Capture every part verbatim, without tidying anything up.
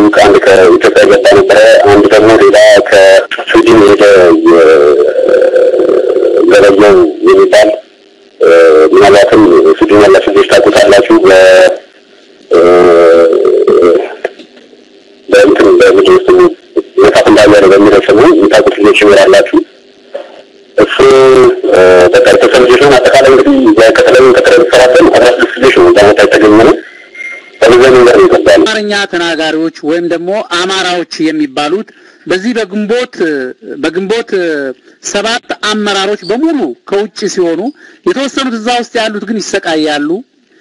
ከአንድ ከኢትዮጵያ ገባ ነበረ አንድ ደግሞ ሌላ ከስዊድን ሄደ ገበየው የሚባል ምናልባትም ስዊድን ያላችሁ ልጆች ታውቁታላችሁ በእንትን በቪዲዮ ውስጥ መጽሐፍ እንዳለ በሚለው ስሙ የምታውቁት ልጆች ይኖራላችሁ እሱ በቃ የተሰልጆች ነው አጠቃላይ እንግዲህ ከተለያዩ ከተለያዩ ሰራተን አስራ ስድስት ልጆች ነው ዛሞታ የተገኘነው አማርኛ ተናጋሪዎች ወይም ደግሞ አማራዎች የሚባሉት በዚህ በግንቦት በግንቦት ሰባት አመራሮች በሙሉ ከውጭ ሲሆኑ የተወሰኑት እዛ ውስጥ ያሉት ግን ይሰቃያሉ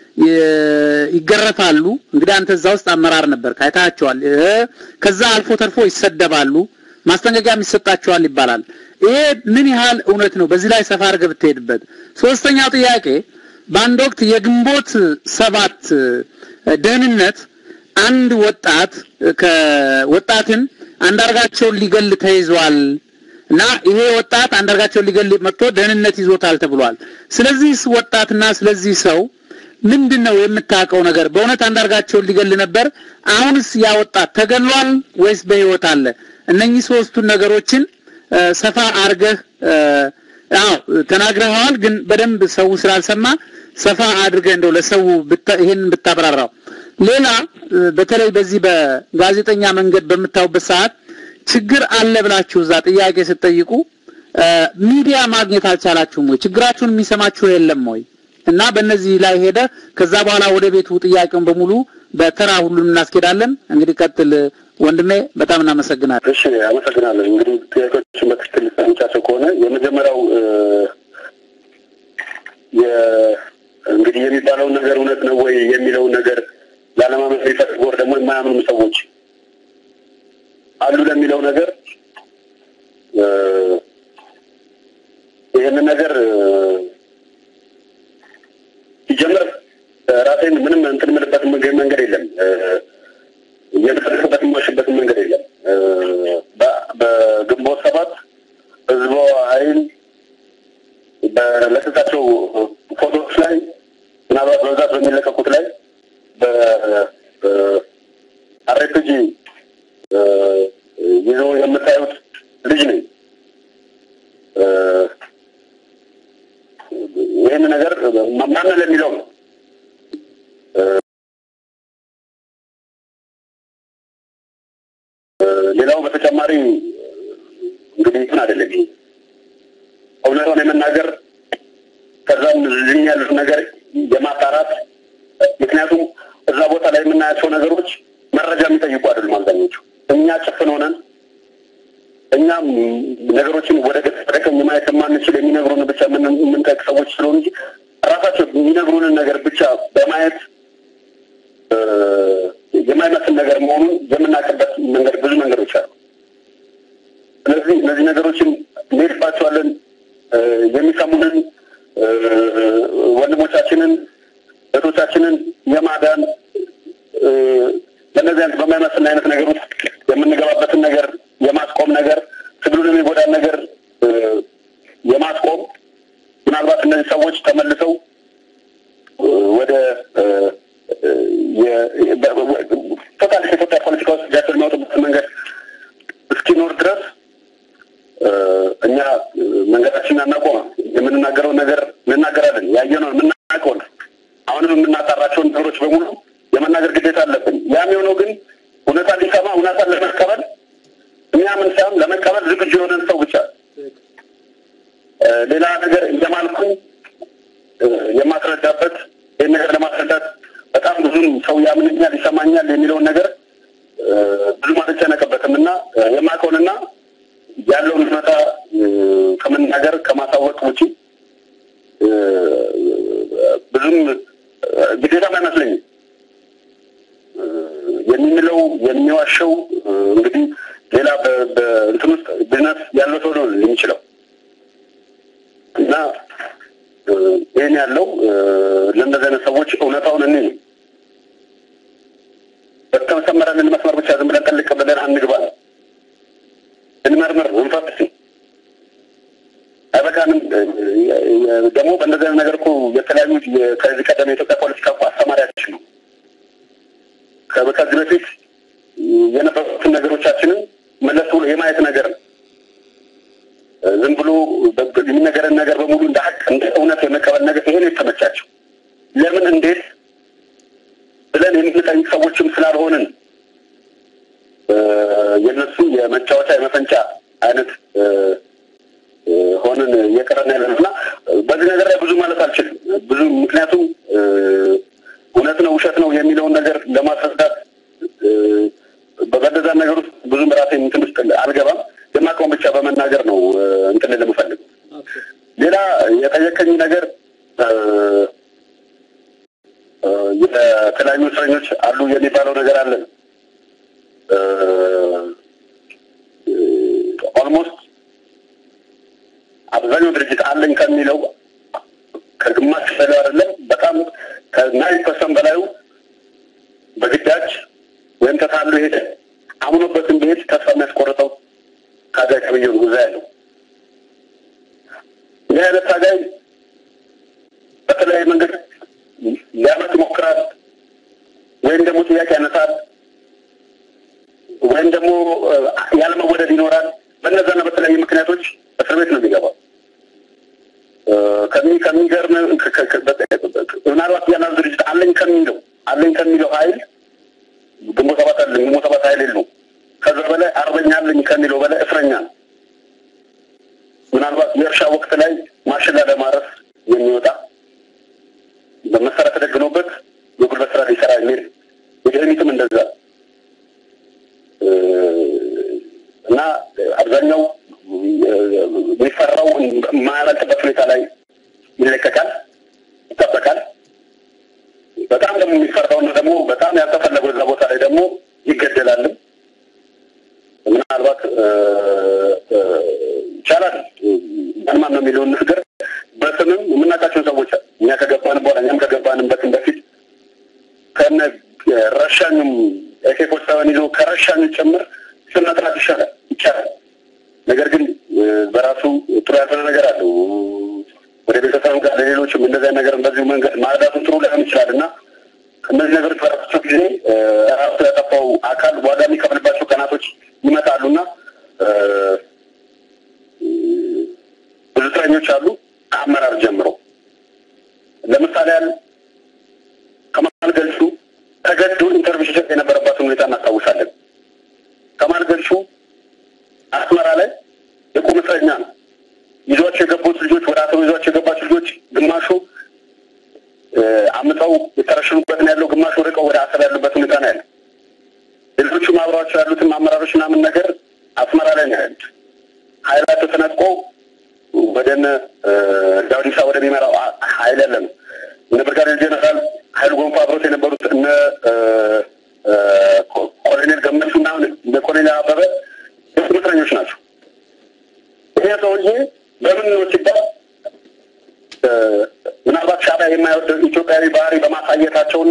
ይገረፋሉ እንግዲህ አንተ እዛ ውስጥ አመራር ነበር ካይታቸዋል ከዛ አልፎ ተርፎ ይሰደባሉ ማስተንገጋም ይሰጣቸዋል ይባላል ይሄ ምን ያህል እውነት ነው በዚህ ላይ ሰፋር ገብተሄድበት ሶስተኛው ጥያቄ ባንድ ወቅት የግንቦት ሰባት ደህንነት አንድ ወጣት ከወጣትን አንዳርጋቸው ሊገል ተይዟል እና ይሄ ወጣት አንዳርጋቸው ሊገል መጥቶ ደህንነት ይዞታል ተብሏል ስለዚህ ወጣትና ስለዚህ ሰው ምንድነው የምታቀው ነገር በእውነት አንዳርጋቸው ሊገል ነበር አሁንስ ያ ወጣት ተገሏል ወይስ በህይወት አለ እነኚህ ሶስቱ ነገሮችን ሰፋ አርገህ አው ተናግረዋል ግን በደንብ ሰው ስላልሰማ ሰፋ አድርገህ እንደው ለሰው ይሄን ብታብራራው ሌላ በተለይ በዚህ በጋዜጠኛ መንገድ በመታውበት ሰዓት ችግር አለ ብላችሁ ዛ ጥያቄ ስትጠይቁ ሚዲያ ማግኘት አልቻላችሁም ወይ ችግራችሁን የሚሰማችሁ የለም ወይ እና በእነዚህ ላይ ሄደ ከዛ በኋላ ወደ ቤቱ ጥያቄውን በሙሉ በተራ ሁሉንም እናስኬዳለን እንግዲህ ቀጥል ወንድሜ በጣም እናመሰግናለን እሺ አመሰግናለሁ እንግዲህ ጥያቄዎችን በትክክል ሰምቻቸው ከሆነ የመጀመሪያው የ እንግዲህ የሚባለው ነገር እውነት ነው ወይ የሚለው ነገር ላለማመን ይፈልጉ ደግሞ የማያምኑ ሰዎች አሉ ለሚለው ነገር ይሄን ነገር ይጀምር ራሴን ምንም እንትን ምልበት መንገድ የለም የምፈልግበት ማሽበት መንገድ የለም በግንቦት ሰባት ህዝቦ አይን በለከታቸው ፎቶዎች ላይ ምናልባት በዛት በሚለቀቁት ላይ በአርፒጂ ይዞ የምታዩት ልጅ ነኝ ይሄን ነገር ማማና ለሚለው ነው ሌላው በተጨማሪ እንግዲህ ምን አይደለም አውለራውን የመናገር ከዛም ዝም ያለው ነገር የማጣራት ምክንያቱም እዛ ቦታ ላይ የምናያቸው ነገሮች መረጃ የሚጠይቁ አይደሉም አብዛኞቹ እኛ ጭፍን ሆነን እኛ ነገሮችን ወደ ገጠረከኝ ማየት ማንችል የሚነግሩን ብቻ ምን ምን ተከሰዎች ስለሆነ እንጂ ራሳቸው የሚነግሩን ነገር ብቻ በማየት የማይመስል ነገር መሆኑን የምናቀበት መንገድ ብዙ መንገዶች አሉ ስለዚህ እነዚህ ነገሮችን ኔርባቸዋለን የሚሰሙንን ወንድሞቻችንን እህቶቻችንን የማዳን በእነዚህ አይነት በማይመስል አይነት ነገሮች የምንገባበትን ነገር የማስቆም ነገር ትግሉን የሚጎዳን ነገር የማስቆም ምናልባት እነዚህ ሰዎች ተመልሰው ወደ ቶታል የኢትዮጵያ ፖለቲካ ውስጥ ጃተል ማውጣት መንገድ እስኪኖር ድረስ እኛ መንገዳችንን እናቆም የምንናገረው ነገር እንናገራለን ያየነው የምናውቀው አሁንም የምናጣራቸው ነገሮች በሙሉ የመናገር ግዴታ አለብን ያም የሆነው ግን እውነታ ሊሰማ እውነታ ለመቀበል እኛ ምን ሳይሆን ለመቀበል ዝግጁ የሆነን ሰው ብቻ ሌላ ነገር እንደማልኩ የማስረዳበት ይሄን ነገር ለማስረዳት በጣም ብዙ ሰው ያምንኛል ይሰማኛል የሚለው ነገር ብዙ ማለት ያነቀበትና የማቆንና ያለውን ሁኔታ ከመናገር ከማሳወቅ ውጪ ብዙም ግዴታ አይመስለኝ የሚለው የሚዋሸው እንግዲህ ሌላ በእንትን ውስጥ ቢዝነስ ያለው ሰው ነው የሚችለው እና ይሄን ያለው ለእንደዚህ አይነት ሰዎች እውነታውን እኔ በተመሰመረን መስመር ብቻ ዝም ብለን ጠልቅ ብለን አንግባ እንመርምር እንፈትሽ አበቃንም ደግሞ በእንደዚህ አይነት ነገር እኮ የተለያዩ ከዚህ ቀደም የኢትዮጵያ ፖለቲካ እኮ አስተማሪያችን ነው ከዚህ በፊት የነበሩትን ነገሮቻችንን መለስ ብሎ የማየት ነገር ነው። ዝም ብሎ የሚነገረን ነገር በሙሉ እንደ ሀቅ እንደ እውነት የመቀበል ነገር ይሄ ነው የተመቻቸው። ለምን እንዴት ብለን የምንጠይቅ ሰዎችም ስላልሆንን የነሱ የመጫወቻ የመፈንጫ አይነት ሆነን የቀረን ያለና በዚህ ነገር ላይ ብዙ ማለት አልችልም። ብዙ ምክንያቱም እውነት ነው ውሸት ነው የሚለውን ነገር ለማስረዳት በበለዛ ነገር ውስጥ ብዙ ራሴ እንትን ውስጥ አልገባም። የማውቀውን ብቻ በመናገር ነው እንትን ለምፈልግ። ሌላ የጠየቀኝ ነገር የተለያዩ እስረኞች አሉ የሚባለው ነገር አለ። ኦልሞስት አብዛኛው ድርጅት አለኝ ከሚለው ከግማሽ በላይ አይደለም በጣም ከናይን ፐርሰንት በላዩ በግዳጅ ወይም ተታሉ ሄደ አምኖበትም ቤት ተስፋ የሚያስቆርጠው ታጋይ ከብየው ጉዛ ያለው ይህ አይነት ታጋይ በተለያየ መንገድ ሊያመት ይሞክራል ወይም ደግሞ ጥያቄ ያነሳል ወይም ደግሞ ያለመወደድ ይኖራል። በእነዛና በተለያዩ ምክንያቶች እስር ቤት ነው የሚገባው። ከሚ ከሚገርም ምናልባት ያናል ድርጅት አለኝ ከሚለው አለኝ ከሚለው ኃይል ግንቦት ሰባት አለኝ ግንቦት ሰባት ኃይል የለው ከዛ በላይ አርበኛ አለኝ ከሚለው በላይ እስረኛ ነው። ምናልባት የእርሻ ወቅት ላይ ማሽላ ለማረስ የሚወጣ በመሰረት ተደግኖበት የጉልበት ስራ ሊሰራ የሚል የደህኒትም እንደዛ እና አብዛኛው የሚፈራው ማያመልጥበት ሁኔታ ላይ ይለቀቃል ይጠበቃል። በጣም ደግሞ የሚፈራው ነው ደግሞ በጣም ያልተፈለገው እዛ ቦታ ላይ ደግሞ ይገደላልም። ምናልባት ይቻላል ማን ነው የሚለውን ነገር በስምም የምናውቃቸው ሰዎች እኛ ከገባን በኋላ እኛም ከገባንበት በፊት ከነ ረሻኙም ኤኬፎች ሳይሆን ይዞ ከረሻኙ ጭምር ስም መጥራት ይሻላል ይቻላል። ነገር ግን በራሱ ጥሩ ያልሆነ ነገር አለው። ወደ ቤተሰቡ ጋር ለሌሎችም እንደዛ ነገር በዚህ መንገድ ማዳቱን ጥሩ ላይሆን ይችላል እና እነዚህ ነገሮች በራሳቸው ጊዜ ራሱ ያጠፋው አካል ዋጋ የሚከፍልባቸው ቀናቶች ይመጣሉና ብዙ እስረኞች አሉ ከአመራር ጀምሮ። ለምሳሌ ያህል ከማል ገልሹ ተገዶ ኢንተርቪው ሲሰጥ የነበረባትን ሁኔታ እናስታውሳለን። ከማል ገልሹ አስመራ ላይ የቁም እስረኛ ነው። ይዟቸው የገቡት ልጆች ወደ አቶ ይዟቸው የገባቸው ልጆች ግማሹ አምጣው የተረሽኑበት ነው ያለው፣ ግማሹ ርቀው ወደ አሰብ ያሉበት ሁኔታ ነው ያለው። ሌሎቹ ማብራቸው ያሉትን አመራሮች ምናምን ነገር አስመራ ላይ ነው ያሉት። ኃይላቸው ተነጥቆ ወደነ ዳውዲሳ ወደሚመራው ኃይል ያለ ነው። እነ ብርጋዴር ጄኔራል ኃይሉ ጎንፋ አብሮት የነበሩት እነ ኮሎኔል ገመቹና እነ ኮሎኔል አበበ እስረኞች ናቸው። ይሄ ሰውዬ በምን ነው ሲባል ምናልባት ሻዕቢያ የማይወድ ኢትዮጵያዊ ባህሪ በማሳየታቸውና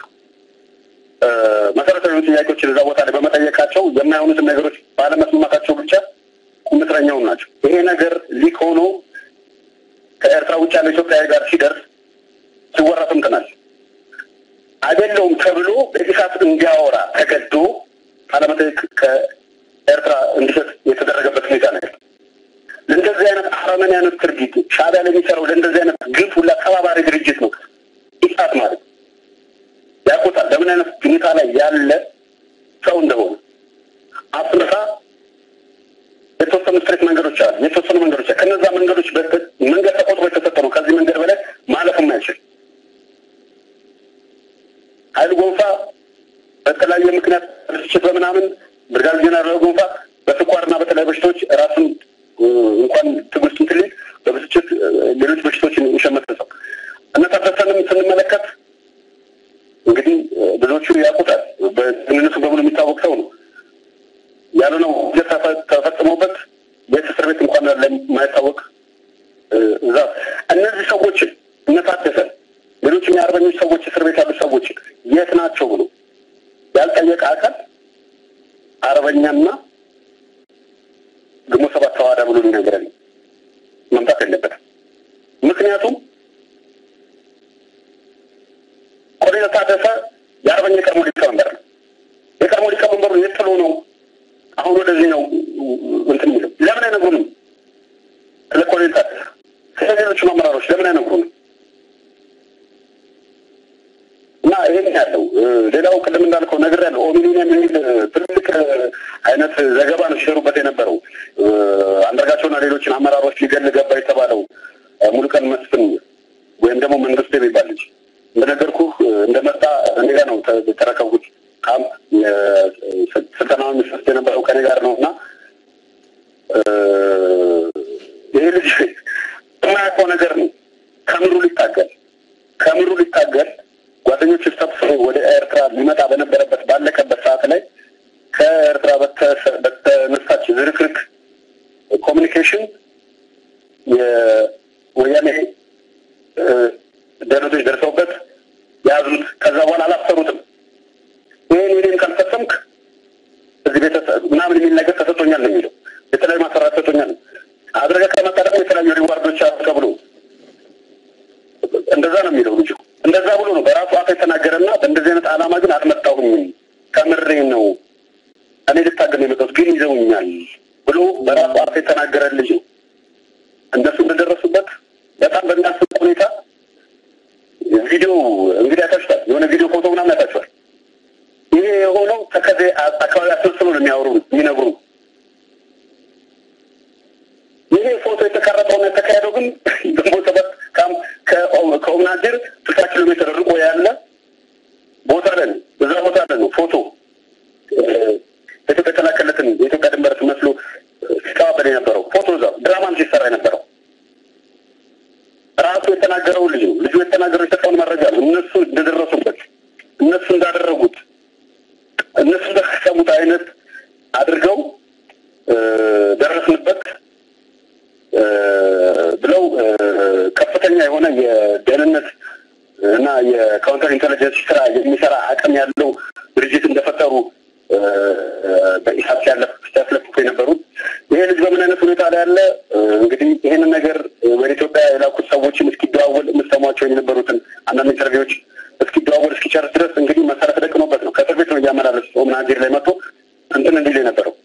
መሰረታዊ ጥያቄዎችን እዛ ቦታ ላይ በመጠየቃቸው የማይሆኑትን ነገሮች ባለመስማማታቸው ብቻ ቁምስረኛው ናቸው። ይሄ ነገር ሊክ ሆኖ ከኤርትራ ውጭ ያለ ኢትዮጵያዊ ጋር ሲደርስ ሲወራ ሰምተናል። አይደለውም ተብሎ በኢሳት እንዲያወራ ተገዶ ቃለመጠይቅ ከኤርትራ እንዲሰጥ የተደረገበት ሁኔታ ነው። ለእንደዚህ አይነት አረመኔ አይነት ድርጊት ሻዕቢያ ለሚሰራው ለእንደዚህ አይነት ግፍ ሁላ ተባባሪ ድርጅት ነው ኢሳት ማለት ያውቁታል በምን አይነት ሁኔታ ላይ ያለ ሰው እንደሆነ። አፍሪካ የተወሰኑ ስትሬት መንገዶች አሉ፣ የተወሰኑ መንገዶች ከነዛ መንገዶች በፊት መንገድ ተቆጥሮ የተሰጠ ነው። ከዚህ መንገድ በላይ ማለፍ የማይችል ኃይሉ ጎንፋ በተለያየ ምክንያት ብስጭት በምናምን ብርጋዴር ጄኔራል ጎንፋ በስኳርና በተለያዩ በሽታዎች ራሱን እንኳን ትግስት እንትል በብስጭት ሌሎች በሽታዎችን ይሸመተሰው እና ታፈሰንም ስንመለከት እንግዲህ ብዙዎቹ ያውቁታል። በእነሱ በሙሉ የሚታወቅ ሰው ነው ያሉ ነው ተፈጽሞበት ቤት እስር ቤት እንኳን ለማይታወቅ እዛ እነዚህ ሰዎች እነታደሰ ሌሎች የአርበኞች ሰዎች እስር ቤት ያሉ ሰዎች የት ናቸው ብሎ ያልጠየቀ አካል አርበኛና ግንቦት ሰባት ተዋዳ ብሎ ሊነግረን መምጣት የለበትም። ምክንያቱም ኮሎኔል ታደሰ የአርበኛ ቀድሞ ሊቀመንበር ነው። የቀድሞ ሊቀመንበሩ አሁን የጥሎ ነው አሁን ወደዚህ ነው እንትን የሚለው ለምን አይነግሩንም? ለኮሌታ ስለሌሎች አመራሮች ለምን አይነግሩንም? እና ይሄን ያለው ሌላው ቅድም እንዳልከው ነገር ያለው ኦሚኒየም የሚል ትልቅ አይነት ዘገባ ነው ሲሰሩበት የነበረው አንዳርጋቸውና ሌሎችን አመራሮች ሊገል ገባ የተባለው ሙሉቀን መስፍን ወይም ደግሞ መንግስት የሚባል ልጅ እንደነገርኩህ እንደመጣ እኔ ጋር ነው ተረከቡት ካምፕ ስልጠናውን መስጠት የነበረው ከኔ ጋር ነውና ይሄ ልጅ የማያውቀው ነገር ነው። ከምሩ ሊታገል ከምሩ ሊታገል ጓደኞች ተሰብስበው ወደ ኤርትራ ሊመጣ በነበረበት ባለቀበት ሰዓት ላይ ከኤርትራ በተነሳች ዝርክርክ ኮሚኒኬሽን የወያኔ ደረጃዎች ደርሰውበት ያዙት። ከዛ በኋላ አላሰሩትም። ይሄን ይሄን ካልፈጸምክ እዚህ ቤት ምናምን የሚል ነገር ተሰጥቶኛል ነው የሚለው። የተለያዩ ማሰራት ተሰጥቶኛል አድርገህ ከመጣ ደግሞ የተለያዩ ሪዋርዶች አስቀብሎ እንደዛ ነው የሚለው ልጅ። እንደዛ ብሎ ነው በራሱ አፍ የተናገረና በእንደዚህ አይነት ዓላማ ግን አልመጣሁም ከምሬ ነው እኔ ልታገል የመጣሁት ግን ይዘውኛል ብሎ በራሱ አፍ የተናገረ ልጅ ነው። እንደሱ እንደደረሱበት በጣም በሚያስብ ሁኔታ ቪዲዮ እንግዲህ አታችኋል። የሆነ ቪዲዮ ፎቶ ምናምን አታችኋል። ይሄ የሆነው ተከዜ አካባቢ አስመስሎ ነው የሚያወሩ የሚነግሩ። ይሄ ፎቶ የተቀረጸውና የተካሄደው ግን ግንቦት ሰባት ካም ከኦምናድር ስልሳ ኪሎ ሜትር ርቆ ያለ ቦታ ላይ ነው። እዛ ቦታ ላይ ነው ፎቶ የተከላከለትን የኢትዮጵያ ድንበር መስሎ ሲቀባበል የነበረው ፎቶ እዛ ድራማም ሲሰራ የነበረው ራሱ የተናገረው ልጅ ነው። ልጁ የተናገረው የሰጠውን መረጃ ነው። እነሱ እንደደረሱበት እነሱ እንዳደረጉት እነሱ እንደሰሙት አይነት አድርገው ደረስንበት ብለው ከፍተኛ የሆነ የደህንነት እና የካውንተር ኢንተለጀንስ ስራ የሚሰራ አቅም ያለው ድርጅት እንደፈጠሩ በኢሳት ሲያስለፍፉ የነበሩት ይሄ ልጅ በምን አይነት ሁኔታ ላይ ያለ እንግዲህ ይሄንን ነገር ወደ ኢትዮጵያ የላኩት ሰዎችን እስኪደዋወል የምትሰሟቸው የነበሩትን አንዳንድ ኢንተርቪዎች እስኪደዋወል እስኪጨርስ ድረስ እንግዲህ መሰረት ደቅኖበት ነው። ከእስር ቤት ነው እያመላለስ ኦምናድር ላይ መጥቶ እንትን እንዲል የነበረው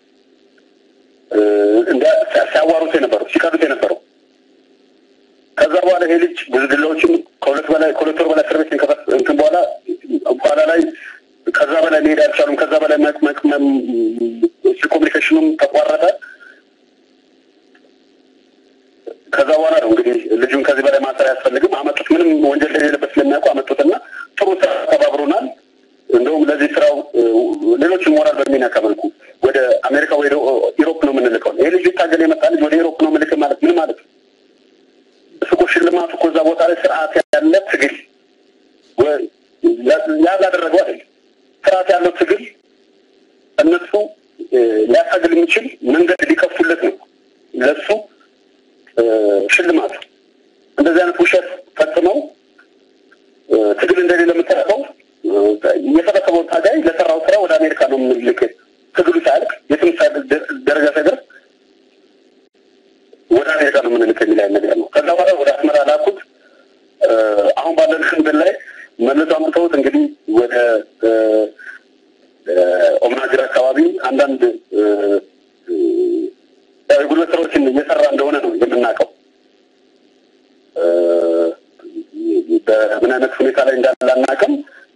እንደ ሲያዋሩት የነበረው ሲቀዱት የነበረው። ከዛ በኋላ ይሄ ልጅ ግልግላዎችን ከሁለት በላይ ከሁለት ወር በላይ እስር ቤት ከፈት እንትን በኋላ በኋላ ላይ ከዛ በላይ መሄድ አልቻሉም። ከዛ በላይ መቅመም ኮሚኒኬሽኑም ተቋረጠ። ከዛ በኋላ ነው እንግዲህ ልጁን ከዚህ በላይ ማሰር አያስፈልግም አመጡት። ምንም ወንጀል የሌለበት ስለሚያውቁ አመጡትና ጥሩ ስራ ተባብሮናል። እንደውም ለዚህ ስራው ሌሎችን ሞራል በሚነካ መልኩ ወደ አሜሪካ ወይ ኢሮፕ ነው የምንልከው። ይሄ ልጅ ታገለ የመጣ ልጅ ወደ ኢሮፕ ነው የምንልከው ማለት ምን ማለት ነው? እሱ እኮ ሽልማቱ እኮ እዛ ቦታ ላይ ስርዓት ያለ ትግል ያላደረገው አይደል? ስርዓት ያለው ትግል እነሱ ሊያታግል የሚችል መንገድ ሊከፍቱለት ነው ለሱ ሽልማት። እንደዚህ አይነት ውሸት ፈጽመው ትግል እንደሌለ የምታውቀው የተፈከመው ታጋይ ለሰራው ስራ ወደ አሜሪካ ነው የምንልክ ትግሉ ሳያልቅ የትም ደረጃ ሳይደርስ ወደ አሜሪካ ነው የምንልክ የሚል ነገር ነው። ከዛ በኋላ ወደ አስመራ ላኩት። አሁን ባለን ሽንብል ላይ መልሶ አምጥተውት እንግዲህ ወደ ኦምናድር አካባቢ አንዳንድ የጉልበት ስራዎችን እየሰራ እንደሆነ ነው የምናውቀው። በምን አይነት ሁኔታ ላይ እንዳለ አናውቅም።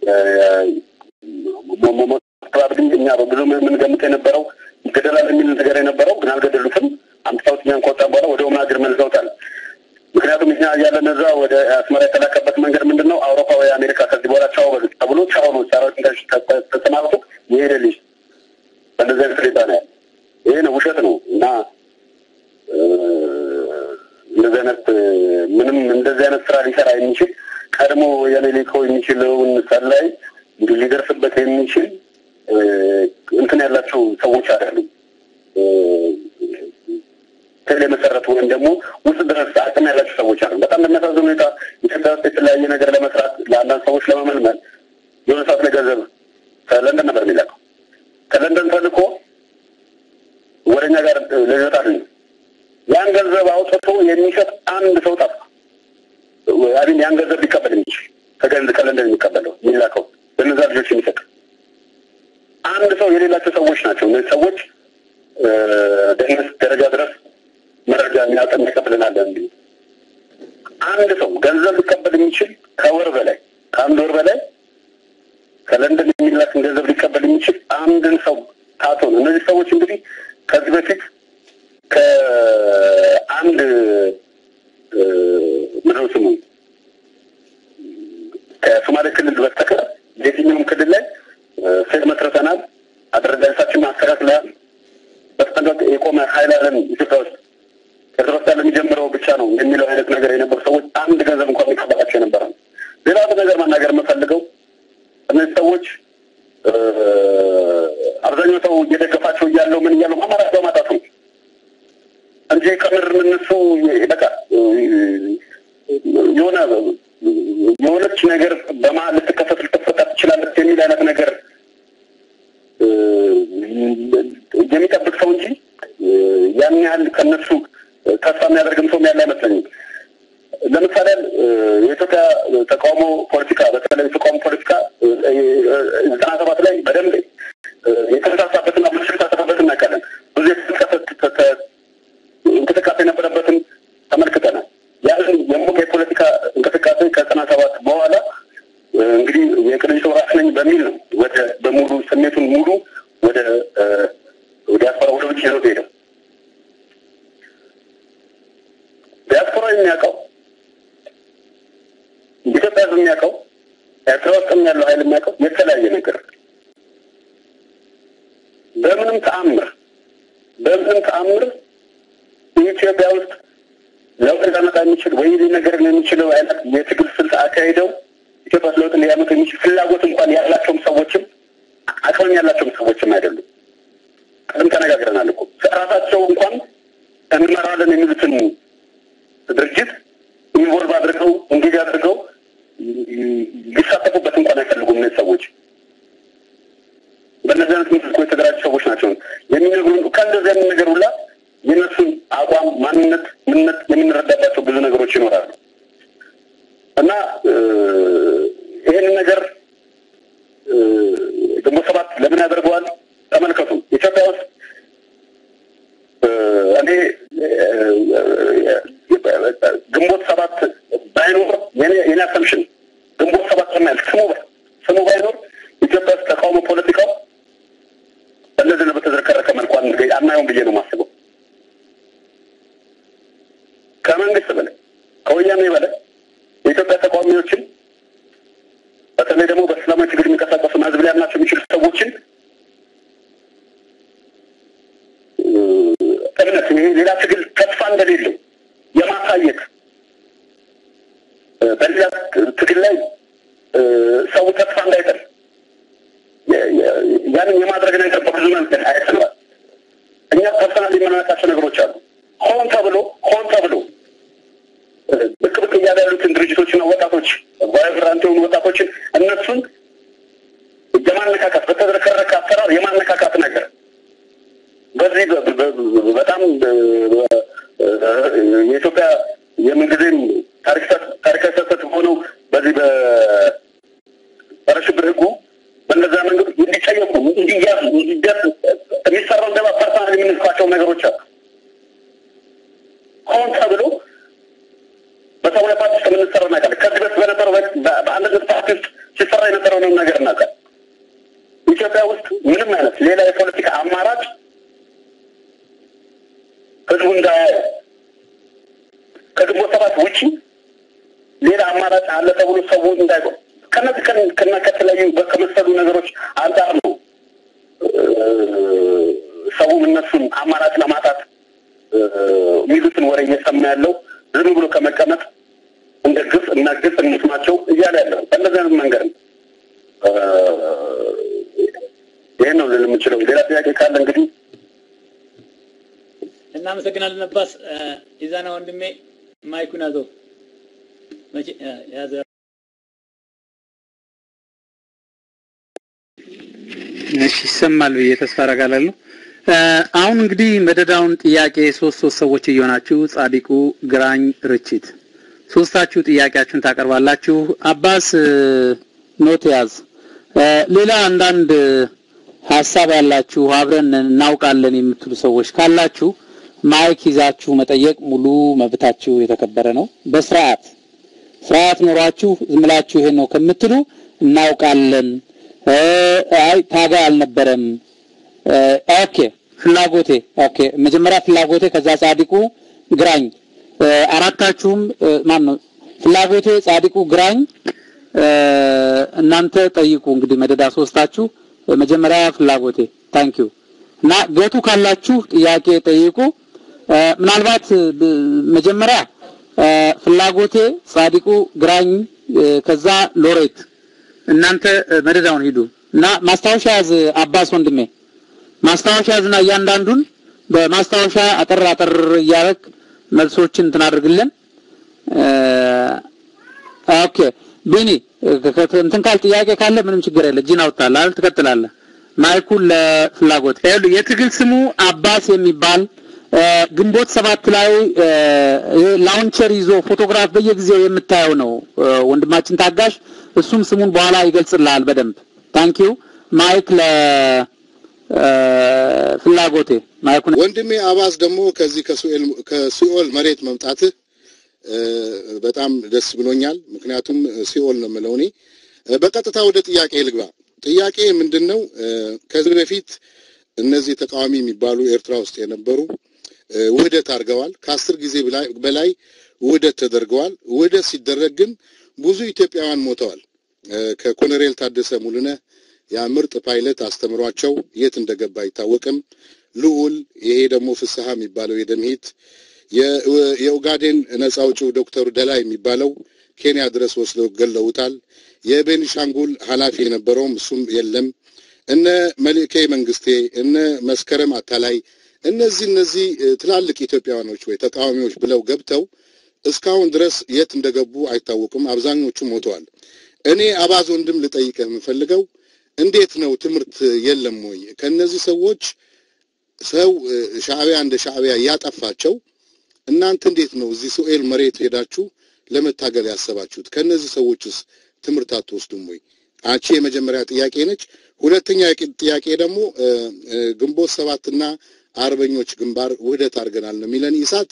ሞሞሞትራብኝ እኛ በብዙ የምንገምት የነበረው ይገደላል የሚል ነገር የነበረው ግን አልገደሉትም። አምጥተውት እኛን ከወጣን በኋላ ወደ ኦምናድር መልሰውታል። ምክንያቱም እኛ ያለን እዛ ወደ አስመራ የተላከበት መንገድ ምንድን ነው? አውሮፓ ወይ አሜሪካ ከዚህ በኋላ ቻው በሉት ተብሎ ቻው ነው ሰራዊት ተሰማርቶ የሄደ ልጅ በእንደዚህ አይነት ሁኔታ ነው ያለ። ይሄ ነው ውሸት ነው እና እንደዚህ አይነት ምንም እንደዚህ አይነት ስራ ሊሰራ የሚችል ቀድሞ የሌሊኮ የሚችለውን ሰላይ ሊደርስበት የሚችል እንትን ያላቸው ሰዎች አይደሉም። ቴሌ መሰረቱ ወይም ደግሞ ውስጥ ድረስ አቅም ያላቸው ሰዎች አሉ። በጣም በሚያሳዝን ሁኔታ ኢትዮጵያ ውስጥ የተለያየ ነገር ለመስራት ለአንዳንድ ሰዎች ለመመልመል የሆነ ሰዓት ላይ ገንዘብ ከለንደን ነበር የሚላከው። ከለንደን ተልኮ ወደኛ ጋር ለይወጣል። ያን ገንዘብ አውጥቶ የሚሰጥ አንድ ሰው ጠፋ። አዲን ያን ገንዘብ ሊቀበል የሚችል ከገንዘብ ከለንደን የሚቀበለው የሚላከው በነዛ ልጆች የሚሰጥ አንድ ሰው የሌላቸው ሰዎች ናቸው። እነዚህ ሰዎች ደህንነት ደረጃ ድረስ መረጃ የሚያቀብልናል እንዴ? አንድ ሰው ገንዘብ ሊቀበል የሚችል ከወር በላይ ከአንድ ወር በላይ ከለንደን የሚላክ ገንዘብ ሊቀበል የሚችል አንድን ሰው ታቶ ነው። እነዚህ ሰዎች እንግዲህ ከዚህ በፊት ከአንድ ምድር ስሙ ከሶማሌ ክልል በስተቀር የትኛውም ክልል ላይ ሴት መስርተናል፣ አደረጃጀታችንን አስተካክለናል፣ በተጠንቀቅ የቆመ ኃይል አለን ኢትዮጵያ ውስጥ ከተወሰነ ለሚጀምረው ብቻ ነው የሚለው አይነት ነገር የነበሩ ሰዎች አንድ ገንዘብ እንኳን የሚቀበላቸው የነበረ ነው። ሌላ ነገር መናገር የምፈልገው እነዚህ ሰዎች አብዛኛው ሰው እየደገፋቸው እያለው ምን እያለው አማራጭ በማጣቱ እንጂ ከምር እነሱ በቃ የሆነ የሆነች ነገር በመሀል ልትከሰት ልትፈታ ትችላለች የሚል አይነት ነገር የሚጠብቅ ሰው እንጂ ያን ያህል ከነሱ ተስፋ የሚያደርግም ሰው ያለ አይመስለኝም። ለምሳሌ የኢትዮጵያ ተቃውሞ ፖለቲካ በተለይ ተቃውሞ ፖለቲካ ዘጠና ሰባት ላይ በደንብ የተነሳሳበትና መሸታተበት እናውቃለን። ብዙ እንቅስቃሴ የነበረበትን ተመልክተናል። ያንን የሞቀ የፖለቲካ እንቅስቃሴ ከዘጠና ሰባት በኋላ እንግዲህ የቅንጅት ወራሽ ነኝ በሚል ነው ወደ በሙሉ ስሜቱን ሙሉ ወደ ዲያስፖራ ወደ ውጭ ነው ሄደው ዲያስፖራ የሚያውቀው ኢትዮጵያ የሚያውቀው ኤርትራ ውስጥ ያለው ኃይል የሚያውቀው የተለያየ ነገር በምንም ተአምር በምንም ተአምር ኢትዮጵያ ውስጥ ለውጥ ሊያመጣ የሚችል ወይ ነገር የሚችለው አይነት የትግል ስልት አካሄደው ኢትዮጵያ ውስጥ ለውጥ ሊያመጣ የሚችል ፍላጎት እንኳን ያላቸውም ሰዎችም አቅም ያላቸውም ሰዎችም አይደሉም። ቀደም ተነጋግረናል እኮ ራሳቸው እንኳን እንመራለን የሚሉትን ድርጅት ኢንቮልቭ አድርገው እንጌጅ አድርገው ሊሳተፉበት እንኳን አይፈልጉም። እነዚህ ሰዎች በእነዚህ አይነት መልኩ የተደራጁ ሰዎች ናቸው የሚነግሩን። ከእንደዚህ አይነት ነገር ሁላ የእነሱን አቋም ማንነት ምንነት የምንረዳባቸው ብዙ ነገሮች ይኖራሉ እና ይህንን ነገር ግንቦት ሰባት ለምን ያደርገዋል? ተመልከቱ። ኢትዮጵያ ውስጥ እኔ ግንቦት ሰባት ባይኖር የኔ የኔ አሰምሽን ግንቦት ሰባት ማለት ስሙ ስሙ ባይኖር ኢትዮጵያ ውስጥ ተቃውሞ ፖለቲካው እንደዚህ ነው በተዘረከረከ መልኩ አናየውም ብዬ ነው የማስበው። ከመንግስት በላይ ከወያኔ በላይ የኢትዮጵያ ተቃዋሚዎችን በተለይ ደግሞ በእስላማዊ ትግል የሚንቀሳቀሱ ህዝብ ሊያምናቸው የሚችሉ ሰዎችን እምነት ሌላ ትግል ተስፋ እንደሌለው የማሳየት በሌላ ትግል ላይ ሰው ተስፋ እንዳይጠል ያንን የማድረግ ነገር በብዙ መንገድ አይተናል። እኛ ፐርሰናል የምናውቃቸው ነገሮች አሉ። ሆን ተብሎ ሆን ተብሎ ብቅ ብቅ እያሉ ያሉትን ድርጅቶችና ወጣቶች ቫይብራንት የሆኑ ወጣቶችን እነሱን የማነካካት በተዝረከረከ አሰራር የማነካካት ነገር በዚህ በጣም የኢትዮጵያ የምንጊዜም ታሪካዊ ስህተት ሆነው በዚህ በጸረ ሽብር ህጉ በእነዚያ መንገድ እንዲጠየቁ እንዲያዙ እንዲደር የሚሰራው እንደባ ፐርሰናል የምንልኳቸው ነገሮች አሉ። ሆን ተብሎ በሰውነ ፓርቲ ውስጥ የምንሰራው ነገር ከዚህ በፊት በነበረው በአንድነት ፓርቲ ውስጥ ሲሰራ የነበረውን ነገር እናውቃለን። ኢትዮጵያ ውስጥ ምንም አይነት ሌላ የፖለቲካ አማራጭ ህዝቡ እንዳያየ ከግንቦት ሰባት ውጪ ሌላ አማራጭ አለ ተብሎ ሰው እንዳይቆም ከነዚህ ከና ከተለያዩ በከመሰሉ ነገሮች አንጻር ነው ሰው እነሱን አማራጭ ለማጣት የሚሉትን ወሬ እየሰማ ያለው ዝም ብሎ ከመቀመጥ እንደ ግፍ እና ግፍ እንስማቸው እያለ ያለው በእንደዚህ አይነት መንገድ ነው። ይሄን ነው ልል የምችለው። ሌላ ጥያቄ ካለ እንግዲህ እናመሰግናለን። ነባስ ኢዛና ወንድሜ ማይኩን አዘው መቼ ያዘ እሺ ይሰማል ብዬ ተስፋ አደርጋለሁ። አሁን እንግዲህ መደዳውን ጥያቄ ሶስት ሶስት ሰዎች እየሆናችሁ ጻዲቁ፣ ግራኝ፣ ርችት ሶስታችሁ ጥያቄያችሁን ታቀርባላችሁ። አባስ ኖት ያዝ። ሌላ አንዳንድ ሐሳብ ያላችሁ አብረን እናውቃለን የምትሉ ሰዎች ካላችሁ ማይክ ይዛችሁ መጠየቅ ሙሉ መብታችሁ የተከበረ ነው በስርዓት ስርዓት ኖራችሁ ዝምላችሁ ይሄን ነው ከምትሉ እናውቃለን አይ ታጋ አልነበረም ኦኬ ፍላጎቴ ኦኬ መጀመሪያ ፍላጎቴ ከዛ ጻድቁ ግራኝ አራታችሁም ማን ነው ፍላጎቴ ጻድቁ ግራኝ እናንተ ጠይቁ እንግዲህ መደዳ ሶስታችሁ መጀመሪያ ፍላጎቴ ታንክ ዩ እና ገቱ ካላችሁ ጥያቄ ጠይቁ ምናልባት መጀመሪያ ፍላጎቴ ጻድቁ ግራኝ ከዛ ሎሬት እናንተ መደዳውን ሄዱ እና ማስታወሻ ያዝ አባስ ወንድሜ ማስታወሻ ያዝና እያንዳንዱን በማስታወሻ አጠር አጠር ያረክ መልሶችን ተናደርግልን ኦኬ ቢኒ እንትን ካል ጥያቄ ካለ ምንም ችግር የለ ጂና ወጣላ አይደል ትከተላለህ ማይኩ ለፍላጎት ይሄ የትግል ስሙ አባስ የሚባል ግንቦት ሰባት ላይ ላውንቸር ይዞ ፎቶግራፍ በየጊዜው የምታየው ነው ወንድማችን ታጋሽ እሱም ስሙን በኋላ ይገልጽልሃል በደንብ ታንክ ዩ ማይክ ለ ፍላጎቴ ማይኩ ወንድሜ አባስ ደግሞ ከዚህ ከሱኤል ከሲኦል መሬት መምጣት በጣም ደስ ብሎኛል ምክንያቱም ሲኦል ነው መለውኔ በቀጥታ ወደ ጥያቄ ልግባ ጥያቄ ምንድነው ከዚህ በፊት እነዚህ ተቃዋሚ የሚባሉ ኤርትራ ውስጥ የነበሩ ውህደት አድርገዋል ከአስር ጊዜ በላይ ውህደት ተደርገዋል ውህደት ሲደረግ ግን ብዙ ኢትዮጵያውያን ሞተዋል ከኮሎኔል ታደሰ ሙሉነ ያ ምርጥ ፓይለት አስተምሯቸው የት እንደገባ ይታወቅም ልዑል ይሄ ደግሞ ፍስሃ የሚባለው የደምሂት የኡጋዴን ነፃውጪው ዶክተር ደላይ የሚባለው ኬንያ ድረስ ወስደው ገለውታል የቤኒሻንጉል ኃላፊ የነበረው እሱም የለም እነ መልኬ መንግስቴ እነ መስከረም አታላይ እነዚህ እነዚህ ትላልቅ ኢትዮጵያውያኖች ወይ ተቃዋሚዎች ብለው ገብተው እስካሁን ድረስ የት እንደገቡ አይታወቁም አብዛኞቹ ሞተዋል እኔ አባዝ ወንድም ልጠይቅህ የምፈልገው እንዴት ነው ትምርት የለም ወይ ከነዚህ ሰዎች ሰው ሻዕቢያ እንደ ሻዕቢያ ያጠፋቸው እናንተ እንዴት ነው እዚህ ሱኤል መሬት ሄዳችሁ ለመታገል ያሰባችሁት ከነዚህ ሰዎችስ ትምርት አትወስዱም ወይ አቺ የመጀመሪያ ጥያቄ ነች ሁለተኛ ጥያቄ ደግሞ ግንቦት ሰባት እና አርበኞች ግንባር ውህደት አድርገናል ነው ሚለን ኢሳት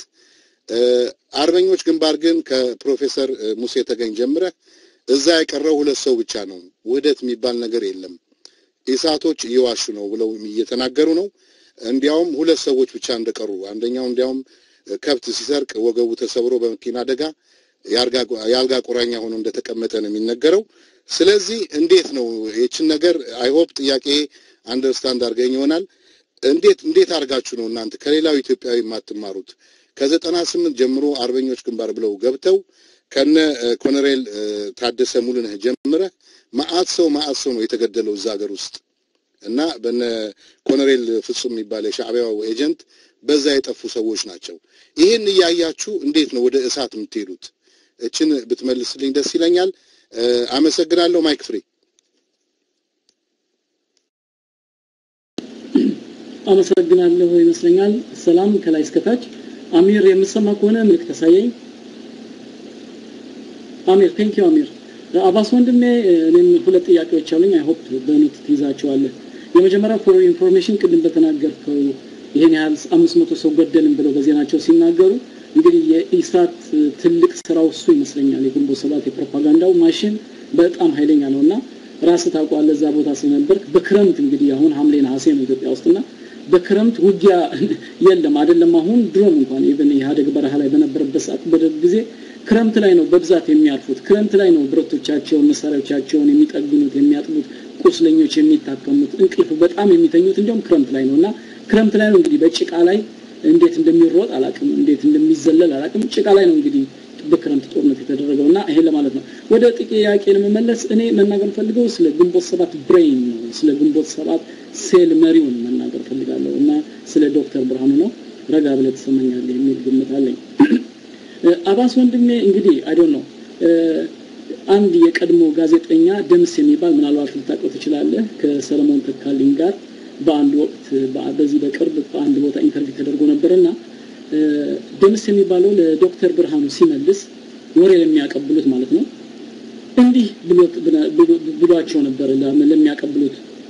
አርበኞች ግንባር ግን ከፕሮፌሰር ሙሴ ተገኝ ጀምረ እዛ የቀረው ሁለት ሰው ብቻ ነው ውህደት የሚባል ነገር የለም ኢሳቶች ይዋሹ ነው ብለው እየተናገሩ ነው እንዲያውም ሁለት ሰዎች ብቻ እንደቀሩ አንደኛው እንዲያውም ከብት ሲሰርቅ ወገቡ ተሰብሮ በመኪና አደጋ ያልጋ ቁራኛ ሆኖ እንደተቀመጠ ነው የሚነገረው ስለዚህ እንዴት ነው እቺን ነገር አይ ሆፕ ጥያቄ አንደርስታንድ አድርገኝ ይሆናል እንዴት እንዴት አርጋችሁ ነው እናንተ ከሌላው ኢትዮጵያዊ ማትማሩት ከዘጠና ስምንት ጀምሮ አርበኞች ግንባር ብለው ገብተው ከነ ኮሎኔል ታደሰ ሙሉነህ ጀምረ ማአት ሰው ማአት ሰው ነው የተገደለው እዛ ሀገር ውስጥ እና በነ ኮሎኔል ፍጹም የሚባል የሻዕቢያው ኤጀንት በዛ የጠፉ ሰዎች ናቸው ይሄን ያያያችሁ እንዴት ነው ወደ እሳት የምትሄዱት እቺን ብትመልስልኝ ደስ ይለኛል አመሰግናለሁ ማይክ ፍሪ አመሰግናለሁ ይመስለኛል ሰላም ከላይ እስከታች አሚር የምሰማ ከሆነ ምልክት ተሳየኝ አሚር ቴንክ ዩ አሚር አባስ ወንድሜ እኔም ሁለት ጥያቄዎች አሉኝ አይ ሆፕ በኖት ትይዛቸዋለህ የመጀመሪያው ፎር ኢንፎርሜሽን ቅድም በተናገርከው ይሄን ያህል አምስት መቶ ሰው ገደልን ብለው በዜናቸው ሲናገሩ እንግዲህ የኢሳት ትልቅ ስራው እሱ ይመስለኛል የግንቦት ሰባት የፕሮፓጋንዳው ማሽን በጣም ኃይለኛ ነውና ራስ ታውቃለህ እዛ ቦታ ስለነበርክ በክረምት እንግዲህ አሁን ሐምሌ ነሐሴ ነው ኢትዮጵያ ውስጥና በክረምት ውጊያ የለም አይደለም አሁን ድሮም እንኳን ኢቨን ኢህአዴግ በረሃ ላይ በነበረበት ሰዓት በደግ ጊዜ ክረምት ላይ ነው በብዛት የሚያርፉት ክረምት ላይ ነው ብረቶቻቸውን መሳሪያዎቻቸውን የሚጠግኑት የሚያጥቡት ቁስለኞች የሚታከሙት እንቅልፍ በጣም የሚተኙት እንደውም ክረምት ላይ ነውና ክረምት ላይ ነው እንግዲህ በጭቃ ላይ እንዴት እንደሚሮጥ አላቅም እንዴት እንደሚዘለል አላቅም ጭቃ ላይ ነው እንግዲህ በክረምት ጦርነት የተደረገውና ይሄ ለማለት ነው ወደ ጥያቄ ለመመለስ እኔ መናገር ፈልገው ስለ ግንቦት ሰባት ብሬን ነው ስለ ግንቦት ሰባት ሴል መሪውን መናገር ፈልጋለሁ እና ስለ ዶክተር ብርሃኑ ነው ረጋ ብለህ ተሰማኛለህ የሚል ግምት አለኝ አባስ ወንድሜ እንግዲህ አይ ዶንት ኖ አንድ የቀድሞ ጋዜጠኛ ደምስ የሚባል ምናልባት ልታውቀው ትችላለህ ከሰለሞን ተካልኝ ጋር በአንድ ወቅት በዚህ በቅርብ በአንድ ቦታ ኢንተርቪው ተደርጎ ነበርና ደምስ የሚባለው ለዶክተር ብርሃኑ ሲመልስ ወሬ ለሚያቀብሉት ማለት ነው እንዲህ ብሎት ብሏቸው ነበር ለሚያቀብሉት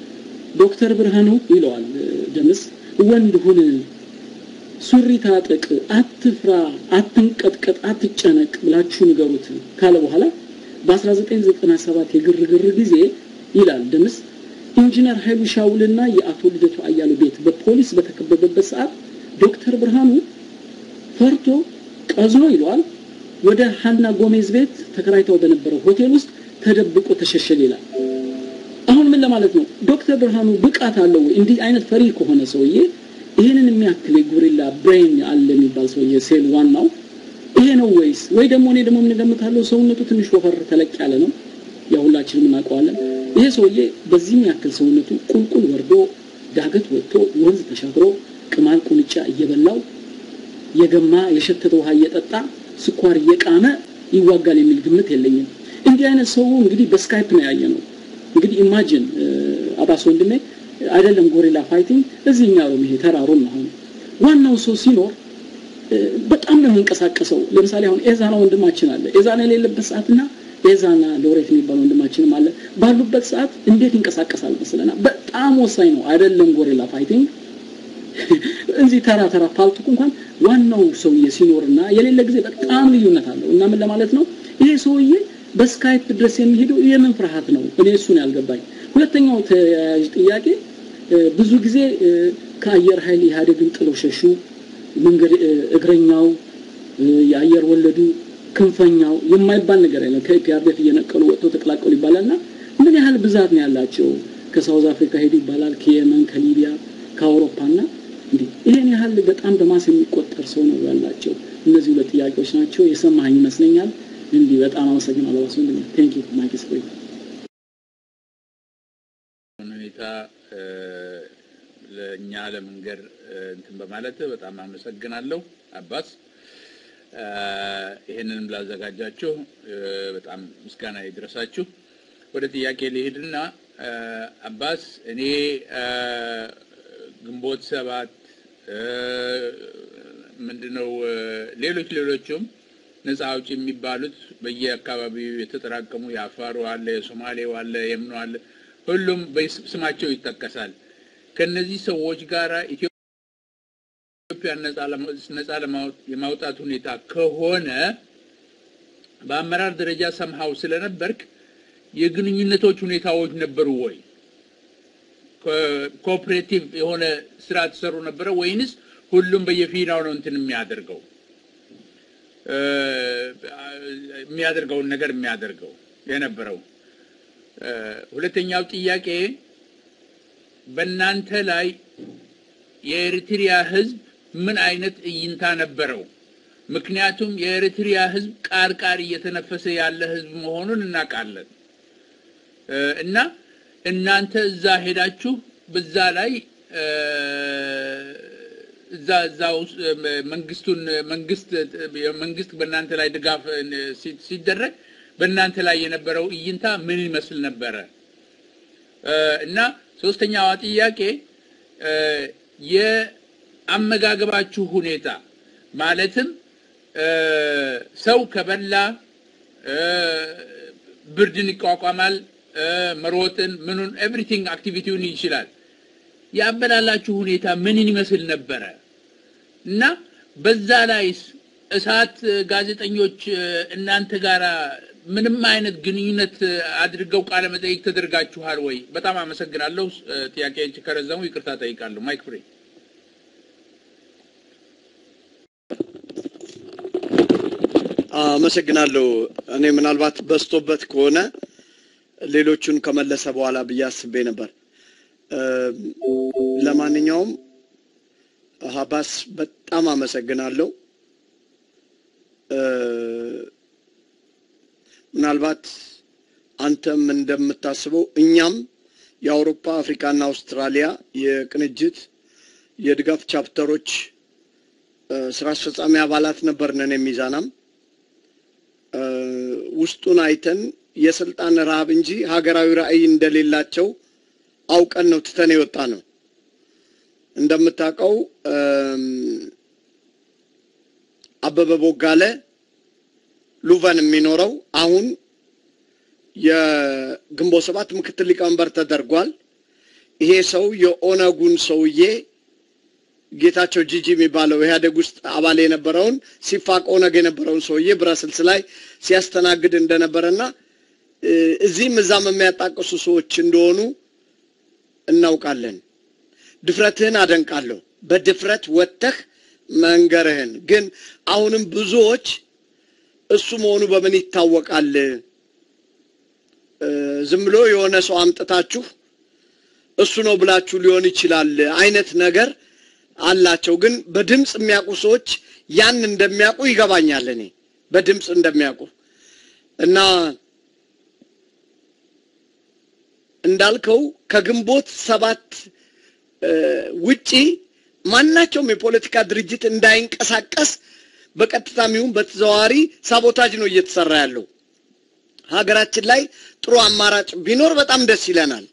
ዶክተር ብርሃኑ ይለዋል ደምስ ወንድ ሁን ሱሪ ታጠቅ አትፍራ አትንቀጥቀጥ አትጨነቅ ብላችሁ ንገሩት ካለ በኋላ በ1997 የግርግር ጊዜ ይላል ደምስ ኢንጂነር ኃይሉ ሻውልና የአቶ ልደቱ አያሌው ቤት በፖሊስ በተከበበበት ሰዓት ዶክተር ብርሃኑ ፈርቶ ቀዝኖ ይለዋል ወደ ሐና ጎሜዝ ቤት ተከራይተው በነበረው ሆቴል ውስጥ ተደብቆ ተሸሸለ ይላል አሁን ምን ለማለት ነው ዶክተር ብርሃኑ ብቃት አለው እንዲህ አይነት ፈሪ ከሆነ ሰውዬ ይሄንን የሚያክል ጎሪላ ብሬን አለ የሚባል ሰውዬ ሴል ዋናው ይሄ ነው ወይስ ወይ ደግሞ እኔ ደግሞ ምን ገምታለሁ ሰውነቱ ትንሽ ወፈር ተለቅ ያለ ነው ያሁላችንም እናውቀዋለን ይሄ ሰውዬ በዚህ የሚያክል ሰውነቱ ቁልቁል ወርዶ ዳገት ወጥቶ ወንዝ ተሻግሮ ቅማል ቁንጫ እየበላው የገማ የሸተተ ውሃ እየጠጣ ስኳር እየቃመ ይዋጋል የሚል ግምት የለኝም እንዲህ አይነት ሰው እንግዲህ በስካይፕ ነው ያየነው እንግዲህ ኢማጂን አባስ ወንድሜ አይደለም ጎሪላ ፋይቲንግ እዚህኛው ነው ይሄ ተራሮን ነው ዋናው ሰው ሲኖር በጣም ነው የሚንቀሳቀሰው ለምሳሌ አሁን ኤዛና ወንድማችን አለ ኤዛና የሌለበት ሰዓትና ኤዛና ሎሬት የሚባል ወንድማችንም አለ ባሉበት ሰዓት እንዴት ይንቀሳቀሳል መስለና በጣም ወሳኝ ነው አይደለም ጎሪላ ፋይቲንግ እንጂ ተራ ተራ ፋልቱክ እንኳን ዋናው ሰውዬ ሲኖርና የሌለ ጊዜ በጣም ልዩነት አለው እና ምን ለማለት ነው ይሄ ሰውዬ በስካይፕ ድረስ የሚሄደው የምን ፍርሃት ነው እኔ እሱን ያልገባኝ ሁለተኛው ጥያቄ ብዙ ጊዜ ከአየር ኃይል ኢህአዴግን ጥለው ሸሹ መንገድ እግረኛው የአየር ወለዱ ክንፈኛው የማይባል ነገር አይደለም ከኢፒአርዴፍ እየነቀሉ ወጥቶ ተቀላቀሉ ይባላልና ምን ያህል ብዛት ነው ያላቸው ከሳውዝ አፍሪካ ሄዱ ይባላል ከየመን ከሊቢያ ከአውሮፓና እንዴ ይሄን ያህል በጣም በማስ የሚቆጠር ሰው ነው ያላቸው እነዚህ ሁለት ጥያቄዎች ናቸው የሰማኸኝ ይመስለኛል እንዴ በጣም አመሰግናለሁ ወንድሜ ቴንክ ዩ ማይክ ስፕሪንግ ሁኔታ ለኛ ለመንገር እንትን በማለት በጣም አመሰግናለሁ አባስ ይሄንንም ላዘጋጃችሁ በጣም ምስጋና ይድረሳችሁ ወደ ጥያቄ ልሄድና አባስ እኔ ግንቦት ሰባት ምንድነው ሌሎች ሌሎችም ነፃ አውጪ የሚባሉት በየአካባቢው የተጠራቀሙ ያፋሩ አለ የሶማሌው አለ የምኑ አለ ሁሉም በስማቸው ይተከሳል ከነዚህ ሰዎች ጋራ ኢትዮጵያ ነፃ ነፃ ለማውጣት ሁኔታ ከሆነ በአመራር ደረጃ ሰምሃው ስለነበርክ የግንኙነቶች ሁኔታዎች ነበሩ ወይ ኮኦፕሬቲቭ የሆነ ስራ ተሰሩ ነበር ወይንስ ሁሉም በየፊናው ነው እንትን የሚያደርገው የሚያደርገው ነገር የሚያደርገው የነበረው ሁለተኛው ጥያቄ በእናንተ ላይ የኤርትሪያ ህዝብ ምን አይነት እይንታ ነበረው ምክንያቱም የኤርትሪያ ህዝብ ቃርቃር እየተነፈሰ ያለ ህዝብ መሆኑን እናቃለን እና እናንተ እዛ ሄዳችሁ በዛ ላይ እዛ እዛው መንግስቱን መንግስት መንግስት በእናንተ ላይ ድጋፍ ሲደረግ በእናንተ ላይ የነበረው እይንታ ምን ይመስል ነበር እና ሶስተኛው ጥያቄ የአመጋገባችሁ ሁኔታ ማለትም ሰው ከበላ ብርድን ይቋቋማል መሮጥን ምኑን ኤቭሪቲንግ አክቲቪቲውን ይችላል ያበላላችሁ ሁኔታ ምን ይመስል ነበር እና በዛ ላይስ እሳት ጋዜጠኞች እናንተ ጋራ ምንም አይነት ግንኙነት አድርገው ቃለ መጠይቅ ተደርጋችኋል ወይ በጣም አመሰግናለሁ ጥያቄዎች ከረዘሙ ይቅርታ ጠይቃለሁ ማይክ ፍሪ አመሰግናለሁ እኔ ምናልባት በስቶበት ከሆነ ሌሎቹን ከመለሰ በኋላ በያስቤ ነበር ለማንኛውም ሀባስ በጣም አመሰግናለሁ ምናልባት አንተም እንደምታስበው እኛም የአውሮፓ አፍሪካና አውስትራሊያ የቅንጅት የድጋፍ ቻፕተሮች ስራ አስፈጻሚ አባላት ነበርነን የሚዛናም ውስጡን አይተን የስልጣን ረሃብ እንጂ ሀገራዊ ራዕይ እንደሌላቸው አውቀን ነው ተተነ ይወጣ ነው እንደምታውቀው አበበ ቦጋለ ሉቫን የሚኖረው አሁን የግንቦት ሰባት ምክትል ሊቀመንበር ተደርጓል ይሄ ሰው የኦነጉን ሰውዬ ጌታቸው ጂጂ የሚባለው ኢህአዴግ ውስጥ አባል የነበረውን ሲፋቅ ኦነግ የነበረውን ሰውዬ ብራስልስ ላይ ሲያስተናግድ እንደነበረና እዚህም እዛም የሚያጣቅሱ ሰዎች እንደሆኑ እናውቃለን። ድፍረትህን አደንቃለሁ። በድፍረት ወጥተህ መንገርህን ግን አሁንም ብዙዎች እሱ መሆኑ በምን ይታወቃል? ዝም ብሎ የሆነ ሰው አምጥታችሁ እሱ ነው ብላችሁ ሊሆን ይችላል አይነት ነገር አላቸው። ግን በድምጽ የሚያውቁ ሰዎች ያን እንደሚያውቁ ይገባኛል። እኔ በድምጽ እንደሚያውቁ እና እንዳልከው ከግንቦት ሰባት ውጪ ማናቸውም የፖለቲካ ድርጅት እንዳይንቀሳቀስ በቀጥታም ይሁን በተዘዋዋሪ ሳቦታጅ ነው እየተሰራ ያለው። ሀገራችን ላይ ጥሩ አማራጭ ቢኖር በጣም ደስ ይለናል።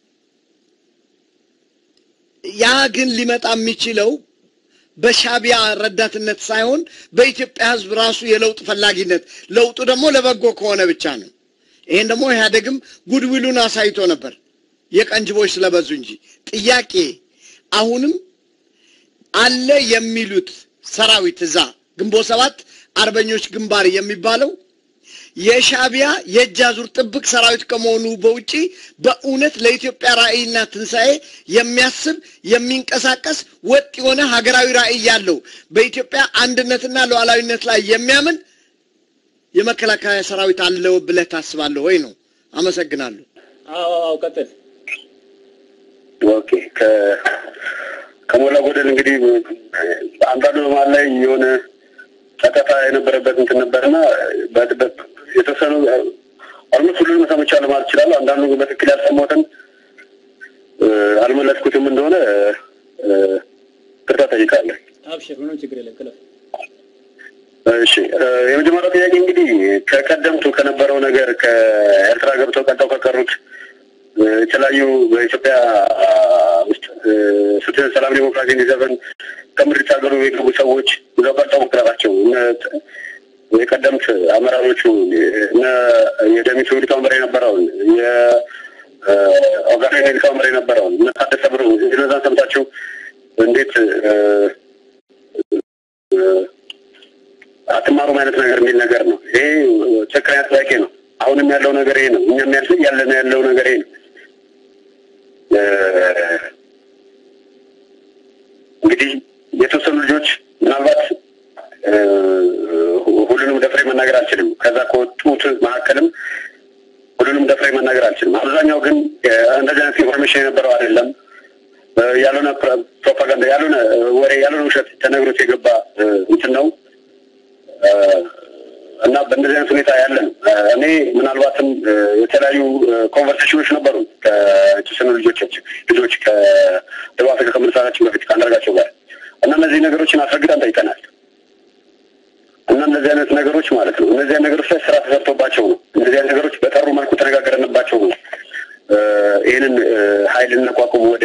ያ ግን ሊመጣ የሚችለው በሻቢያ ረዳትነት ሳይሆን በኢትዮጵያ ሕዝብ ራሱ የለውጥ ፈላጊነት፣ ለውጡ ደግሞ ለበጎ ከሆነ ብቻ ነው። ይሄን ደግሞ ኢህአዴግም ጉድዊሉን አሳይቶ ነበር የቀንጅቦች ስለበዙ እንጂ። ጥያቄ አሁንም አለ የሚሉት ሰራዊት እዛ ግንቦት ሰባት አርበኞች ግንባር የሚባለው የሻቢያ የጃዙር ጥብቅ ሰራዊት ከመሆኑ በውጪ በእውነት ለኢትዮጵያ ራዕይና ትንሳኤ የሚያስብ የሚንቀሳቀስ ወጥ የሆነ ሀገራዊ ራዕይ ያለው በኢትዮጵያ አንድነትና ሉዓላዊነት ላይ የሚያምን የመከላከያ ሰራዊት አለው ብለህ ታስባለህ ወይ ነው? አመሰግናለሁ። አዎ አዎ ቀጥል። ኦኬ ከ ከሞላ ጎደል እንግዲህ አንዳንዱ ማለት ላይ የሆነ ተከታ የነበረበት እንትን ነበርና በጥበብ የተሰኑ አልሞት ሁሉንም ሰምቻለሁ ማለት ይችላል። አንዳንዱ በትክክል ያልሰማሁትን አልመለስኩትም እንደሆነ ቅርታ ጠይቃለሁ። አብሽር፣ ምንም ችግር የለም። ክለፍ እሺ፣ የመጀመሪያው ጥያቄ እንግዲህ ከቀደምቱ ከነበረው ነገር ከኤርትራ ገብተው ቀጣው ከቀሩት የተለያዩ በኢትዮጵያ ውስጥ ፍትህ፣ ሰላም፣ ዲሞክራሲ እንዲሰፍን ከምድር ታገሉ የገቡ ሰዎች ዘቀጣው መከራቸው የቀደምት አመራሮቹ እነ የደሚቱ ሊቀመንበር የነበረውን የኦጋዴን ሊቀመንበር የነበረውን እነ ታደሰ ብሩ እነዛን ሰምታችሁ እንዴት አትማሩም አይነት ነገር የሚል ነገር ነው። ይሄ ቸክራያ ጥያቄ ነው። አሁንም ያለው ነገር ይሄ ነው። እኛም ያለው ያለና ያለው ነገር ይሄ ነው። እንግዲህ የተወሰኑ ልጆች ምናልባት ሁሉንም ደፍሬ መናገር አልችልም። ከዛ ከወጡት መካከልም ሁሉንም ደፍሬ መናገር አልችልም። አብዛኛው ግን እንደዚህ አይነት ኢንፎርሜሽን የነበረው አይደለም። ያልሆነ ፕሮፓጋንዳ፣ ያልሆነ ወሬ፣ ያልሆነ ውሸት ተነግሮት የገባ እንትን ነው እና በእንደዚህ አይነት ሁኔታ ያለን እኔ ምናልባትም የተለያዩ ኮንቨርሴሽኖች ነበሩ ከተወሰኑ ልጆቻችን ልጆች ከደቡብ አፍሪካ ከመነሳታችን በፊት ከአንዳርጋቸው ጋር እና እነዚህ ነገሮችን አስረግጠን ጠይቀናል። እና እነዚህ አይነት ነገሮች ማለት ነው እነዚህ አይነት ነገሮች ላይ ስራ ተሰርቶባቸው ነው እነዚህ አይነት ነገሮች በጠሩ መልኩ ተነጋገረንባቸው ነው ይሄንን ኃይል እንቋቁም ወደ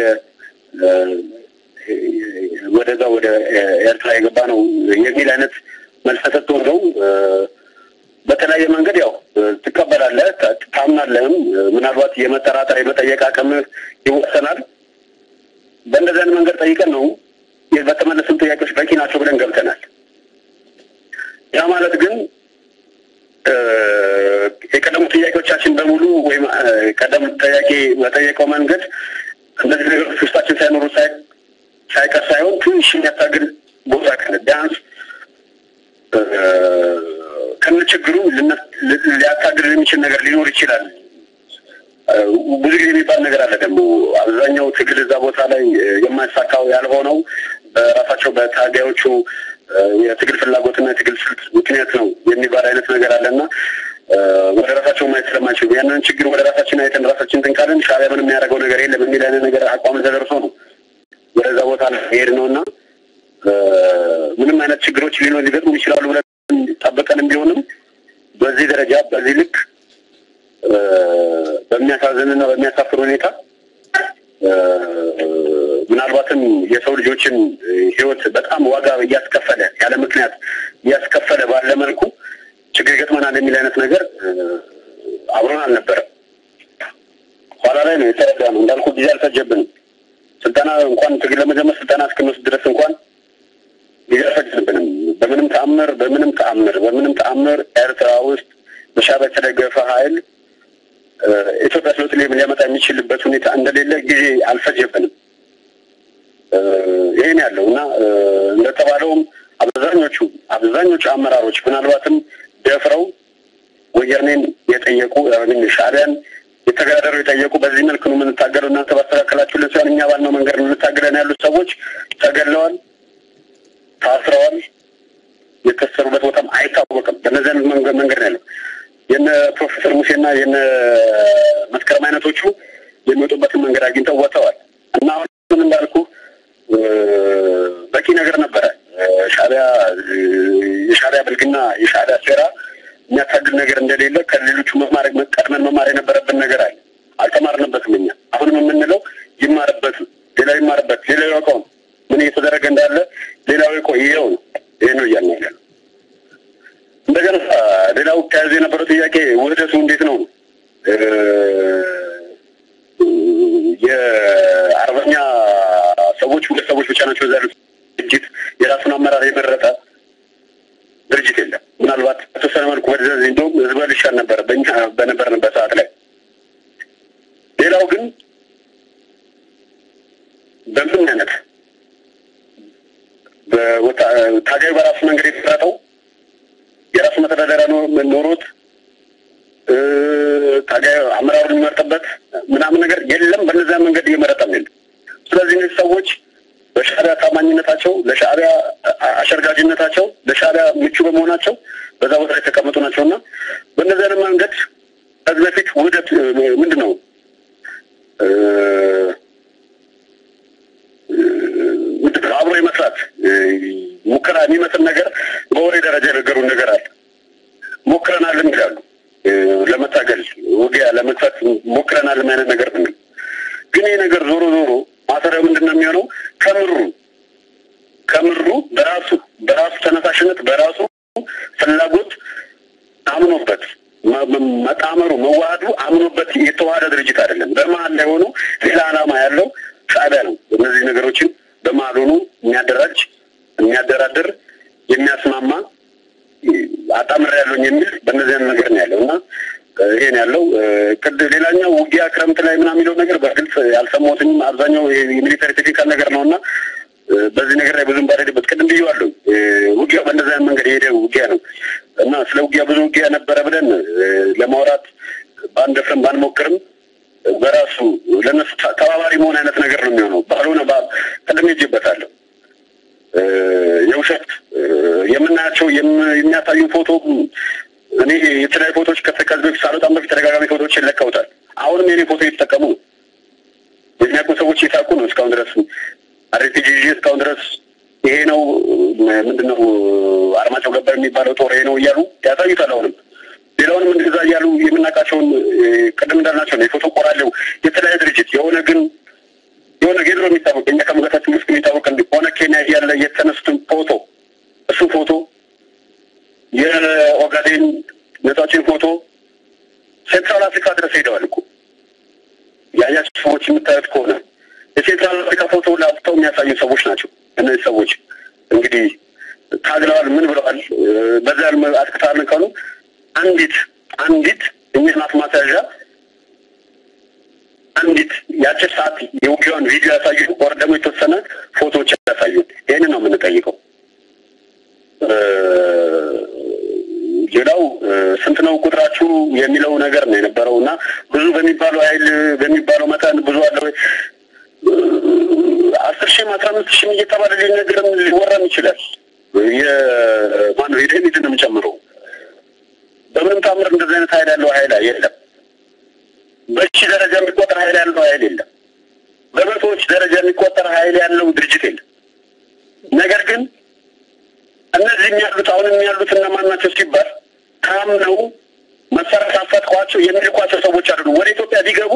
ወደዛ ወደ ኤርትራ የገባ ነው የሚል አይነት መልስ ተሰጥቶ ነው። በተለያየ መንገድ ያው ትቀበላለህ፣ ታምናለህም። ምናልባት የመጠራጠር የመጠየቅ አቅም ይወሰናል። በእንደዚህ አይነት መንገድ ጠይቀን ነው በተመለሱት ጥያቄዎች በቂ ናቸው ብለን ገብተናል። ያ ማለት ግን የቀደሙ ጥያቄዎቻችን በሙሉ ወይም ቀደም ጥያቄ በጠየቀው መንገድ እንደዚህ ነገሮች ውስጣችን ሳይኖሩ ሳይቀር ሳይሆን ትንሽ የሚያታግል ቦታ ካለ ቢያንስ ከነችግሩ ሊያታግል የሚችል ነገር ሊኖር ይችላል። ብዙ ጊዜ የሚባል ነገር አለ ደግሞ አብዛኛው ትግል እዛ ቦታ ላይ የማይሳካው ያልሆነው በራሳቸው በታጋዮቹ የትግል ፍላጎትና የትግል ስልት ምክንያት ነው የሚባል አይነት ነገር አለና ወደ ራሳቸው ማየት ስለማይችሉ ያንን ችግር ወደ ራሳችን አይተን ራሳችን እንትን ሻዕቢያ ምንም የሚያደርገው ነገር የለም የሚል አይነት ነገር አቋም ተደርሶ ነው ወደዛ ቦታ ላይ ሄድ ነውና ምንም አይነት ችግሮች ሊኖር ሊገጥሙ ይችላሉ ብለን ጠብቀንም ቢሆንም በዚህ ደረጃ በዚህ ልክ በሚያሳዝንና በሚያሳፍር ሁኔታ ምናልባትም የሰው ልጆችን ህይወት በጣም ዋጋ እያስከፈለ ያለ ምክንያት እያስከፈለ ባለ መልኩ ችግር ገጥመናል የሚል አይነት ነገር አብሮን አልነበረም። ኋላ ላይ ነው የተረዳነው። እንዳልኩ ጊዜ አልፈጀብንም። ስልጠና እንኳን ትግል ለመጀመር ስልጠና እስክንወስድ ድረስ እንኳን ይፈጅብንም። በምንም ተአምር በምንም ተአምር በምንም ተአምር ኤርትራ ውስጥ በሻዕቢያ የተደገፈ ኃይል ኢትዮጵያ ለውጥ ሊያመጣ የሚችልበት ሁኔታ እንደሌለ ጊዜ አልፈጀብንም። ይሄን ያለውና እንደተባለውም አብዛኞቹ አብዛኞቹ አመራሮች ምናልባትም ደፍረው ወያኔን የጠየቁ ወይም ሻዕቢያን የተገዳደሩ የጠየቁ በዚህ መልኩ ነው የምንታገለው እናንተ ባስተካከላችሁ ለሲሆን እኛ ባልነው መንገድ ነው የምንታገለን ያሉት ሰዎች ተገለዋል፣ ታስረዋል። የተሰሩበት ቦታም አይታወቅም። በነዚህ መንገድ መንገድ ነው ያለው። የነ ፕሮፌሰር ሙሴና የነ መስከረም አይነቶቹ የሚወጡበትን መንገድ አግኝተው ወጥተዋል እና አሁን እንዳልኩ በቂ ነገር ነበረ። ሻዕቢያ የሻዕቢያ ብልግና የሻዕቢያ ሴራ የሚያታግል ነገር እንደሌለ ከሌሎቹ መማር ቀድመን መማር የነበረብን ነገር አለ። አልተማርንበትም። እኛ አሁንም የምንለው ይማርበት፣ ሌላው ይማርበት፣ ሌላው ያውቀው ምን እየተደረገ እንዳለ ሌላው ያውቀው ይሄው ነው። ይሄ ነው እያልን ያለው። እንደገና ሌላው ከያዘ የነበረው ጥያቄ ውህደቱ እንዴት ነው? የአርበኛ ሰዎች ሁለት ሰዎች ብቻ ናቸው እዛ ያሉት። ድርጅት የራሱን አመራር የመረጠ ድርጅት የለም። ምናልባት በተወሰነ መልኩ ወደዚህ እንደውም ህዝበ ልሻል ነበረ በእኛ በነበርንበት ሰዓት ላይ። ሌላው ግን በምን አይነት ታጋዩ በራሱ መንገድ የተመረጠው የራሱ መተዳደሪያ ኖሮት ታጋዩ አመራሩን የሚመርጥበት ምናምን ነገር የለም። በነዚያ መንገድ እየመረጠም የለም። ስለዚህ እነዚህ ሰዎች በሻዕቢያ ታማኝነታቸው፣ ለሻዕቢያ አሸርጋጅነታቸው፣ ለሻዕቢያ ምቹ በመሆናቸው በዛ ቦታ ላይ የተቀመጡ ናቸውና በእነዚያ መንገድ ከዚህ በፊት ውህደት ምንድን ነው አብሮ የመስራት ሙከራ የሚመስል ነገር በወሬ ደረጃ የነገሩን ነገር አለ። ሞክረናልም ይላሉ። ለመታገል ውጊያ ለመክፈት ሞክረናል ማለት ነገር ነው። ግን ይሄ ነገር ዞሮ ዞሮ ማሰሪያው ምንድነው የሚሆነው? ከምሩ ከምሩ በራሱ በራሱ ተነሳሽነት በራሱ ፍላጎት አምኖበት መጣመሩ መዋሃዱ አምኖበት የተዋሃደ ድርጅት አይደለም። በመሀል ላይ ሆኖ ሌላ ዓላማ ያለው ሻዕቢያ ነው። እነዚህ ነገሮችን በመሀል ሆኖ የሚያደራጅ የሚያደራድር የሚያስማማ አጣምር ያለው የሚል በእነዚህ ነገር ነው ያለውና ይሄን ያለው ቅድ ሌላኛው ውጊያ ክረምት ላይ ምናምን የሚለው ነገር በግልጽ ያልሰማሁትም አብዛኛው የሚሊተሪ ቴክኒካል ነገር ነውና በዚህ ነገር ላይ ብዙም ባደረበት ቅድም ብዬዋለሁ። ውጊያ በእንደዛ መንገድ የሄደ ውጊያ ነው እና ስለ ውጊያ ብዙ ውጊያ ነበረ ብለን ለማውራት ባንደፍርም ባንሞክርም በራሱ ለነሱ ተባባሪ መሆን አይነት ነገር ነው የሚሆነው። ባልሆነ ቅድም ሄጄበታለሁ። የውሸት የምናያቸው የሚያሳዩ ፎቶ እኔ የተለያዩ ፎቶዎች ከተከዘ በፊት ሳልወጣም በፊት ተደጋጋሚ ፎቶዎች ይለቀውታል። አሁንም የኔ ፎቶ እየተጠቀሙ ነው። የሚያውቁ ሰዎች እየሳቁ ነው። እስካሁን ድረስ አርፒጂ እስካሁን ድረስ ይሄ ነው ምንድነው አርማቸው ገበር የሚባለው ጦር ይሄ ነው እያሉ ያሳዩታል። አሁንም ሌላውንም እንደዛ እያሉ የምናውቃቸውን ቅድም እንዳልናቸው ነው። የፎቶ ቆራሌው የተለያየ ድርጅት የሆነ ግን የሆነ ጌድሮ የሚታወቅ እኛ ከመገታችን ውስጥ የሚታወቅ ሆነ ኬንያ ያለ የተነሱትን ፎቶ እሱ ፎቶ የኦጋዴን ነጻችን ፎቶ ሴንትራል አፍሪካ ድረስ ሄደዋል እኮ ያያችሁ ሰዎች የምታዩት ከሆነ የሴንትራል አፍሪካ ፎቶ ላፍተው የሚያሳዩ ሰዎች ናቸው። እነዚህ ሰዎች እንግዲህ ታግለዋል፣ ምን ብለዋል፣ በዛ አስከታለን ካሉ አንዲት አንዲት እኛናት ማሳዣ አንዲት የአጭር ሰዓት የውጊያውን ቪዲዮ ያሳዩ ወር ደግሞ የተወሰነ ፎቶዎች ያሳዩ። ይህንን ነው የምንጠይቀው። ሌላው ስንት ነው ቁጥራችሁ የሚለው ነገር ነው የነበረው እና ብዙ በሚባለው ኃይል በሚባለው መጠን ብዙ አለ ወይ አስር ሺህም አስራ አምስት ሺህም እየተባለ ሊነገርም ሊወራም ይችላል። የማነው የደህንነትንም ጨምሮ በምንም ታምር እንደዚህ አይነት ኃይል ያለው ኃይል የለም። በሺህ ደረጃ የሚቆጠር ኃይል ያለው ኃይል የለም። በመቶዎች ደረጃ የሚቆጠር ኃይል ያለው ድርጅት የለም። ነገር ግን እነዚህ የሚያሉት አሁን የሚያሉት እነማን ናቸው ሲባል ታምነው መሰረት አፈጥቋቸው የሚልኳቸው ሰዎች አሉ። ወደ ኢትዮጵያ ቢገቡ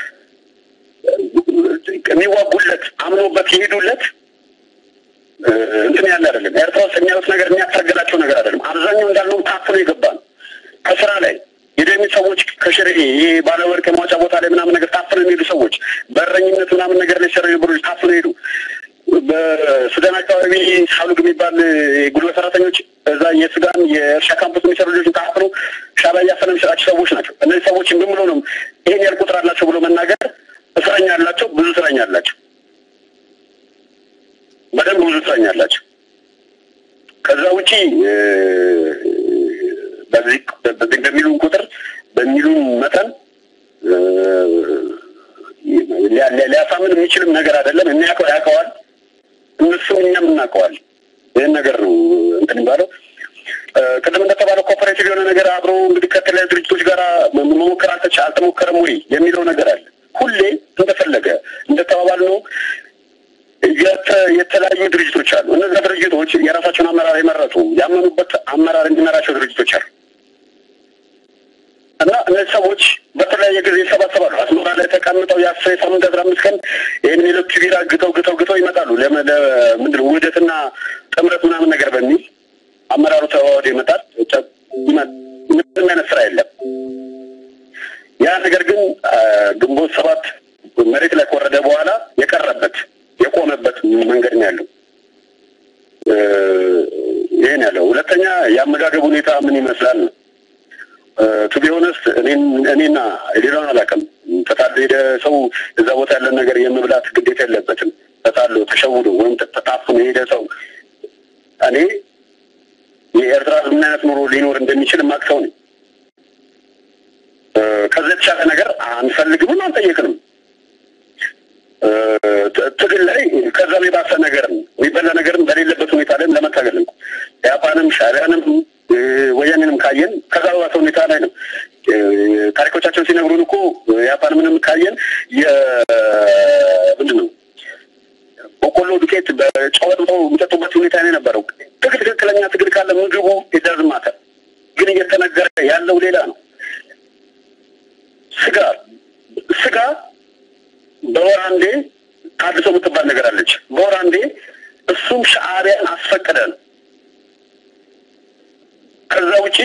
የሚዋጉለት አምኖበት ይሄዱለት እንትን ያለ አይደለም። ኤርትራ ውስጥ የሚያዩት ነገር የሚያታገላቸው ነገር አይደለም። አብዛኛው እንዳልነው ታፍኖ የገባ ነው። ከስራ ላይ የደም እነዚህ ሰዎች ከሽሬ ይሄ ባለወርቅ የማውጫ ቦታ ላይ ምናምን ነገር ታፍነው የሚሄዱ ሰዎች በረኝነት ምናምን ነገር ላይ ሰሩ ብሩጅ ታፍነው ሄዱ። በሱዳን አካባቢ ሳሉግ የሚባል ጉልበት ሰራተኞች እዛ የሱዳን የእርሻ ካምፕስ የሚሰሩ ልጆች ታፍነው ሻዕቢያ እያፈነ የሚሰጣቸው ሰዎች ናቸው። እነዚህ ሰዎች ምን ብሎ ነው ይሄን ያህል ቁጥር አላቸው ብሎ መናገር? እስረኛ አላቸው፣ ብዙ እስረኛ አላቸው፣ በደንብ ብዙ እስረኛ አላቸው። ከዛ ውጪ በዚህ በሚሉን ቁጥር በሚሉን መጠን ሊያሳምን የሚችልም ነገር አይደለም። የሚያውቀው ያውቀዋል፣ እነሱም እኛም እናውቀዋል። ይህን ነገር ነው እንትን የሚባለው። ቅድም እንደተባለው ኮኦፐሬቲቭ የሆነ ነገር አብሮ እንግዲህ ከተለያዩ ድርጅቶች ጋር መሞከር አልተሞከረም ወይ የሚለው ነገር አለ። ሁሌ እንደፈለገ እንደተባባል ነው የተለያዩ ድርጅቶች አሉ። እነዚያ ድርጅቶች የራሳቸውን አመራር የመረጡ ያመኑበት አመራር እንዲመራቸው ድርጅቶች አሉ እና እነዚህ ሰዎች በተለያየ ጊዜ ይሰባሰባሉ። አስመራ ላይ ተቀምጠው የአስር የሳምንት አስራ አምስት ቀን ይህንን የሎክ ቢራ ግተው ግተው ግተው ይመጣሉ። ምንድን ነው ውህደትና ጥምረት ምናምን ነገር በሚል አመራሩ ተዋህዶ ይመጣል። ምንም አይነት ስራ የለም። ያ ነገር ግን ግንቦት ሰባት መሬት ላይ ከወረደ በኋላ የቀረበት የቆመበት መንገድ ነው ያለው። ይሄን ያለው ሁለተኛ የአመጋገብ ሁኔታ ምን ይመስላል ነው። ቱ ቢ ሆነስት እኔና ሌላውን አላውቅም። ተጣሎ ሄደ ሰው እዛ ቦታ ያለን ነገር የመብላት ግዴታ የለበትም። ተጣሎ ተሸውዶ ወይም ተጣፍኖ ሄደ ሰው እኔ የኤርትራ ምን አይነት ኑሮ ሊኖር እንደሚችል ማክሰው ነው። ከዛ የተሻለ ነገር አንፈልግም፣ አንጠየቅንም። ትግል ላይ ከዛ የባሰ ነገር የሚበላ ነገርም በሌለበት ሁኔታ ላይ ለመታገል ነው። ያፓንም ሻዕቢያንም ወያኔንም ካየን ከዛ በባሰ ሁኔታ ላይ ነው። ታሪኮቻቸውን ሲነግሩን እኮ ያፓንምንም ካየን ምንድን ነው በቆሎ ዱቄት በጨወጥቶ የሚጠጡበት ሁኔታ ነው የነበረው። ትግል ትክክለኛ ትግል ካለ ምግቡ የዳዝም ማተር ግን እየተነገረ ያለው ሌላ ነው። ስጋ ስጋ በወር አንዴ ታድሶ የምትባል ነገር አለች። በወር አንዴ እሱም ሻዕቢያን አስፈቀደን። ከዛ ውጪ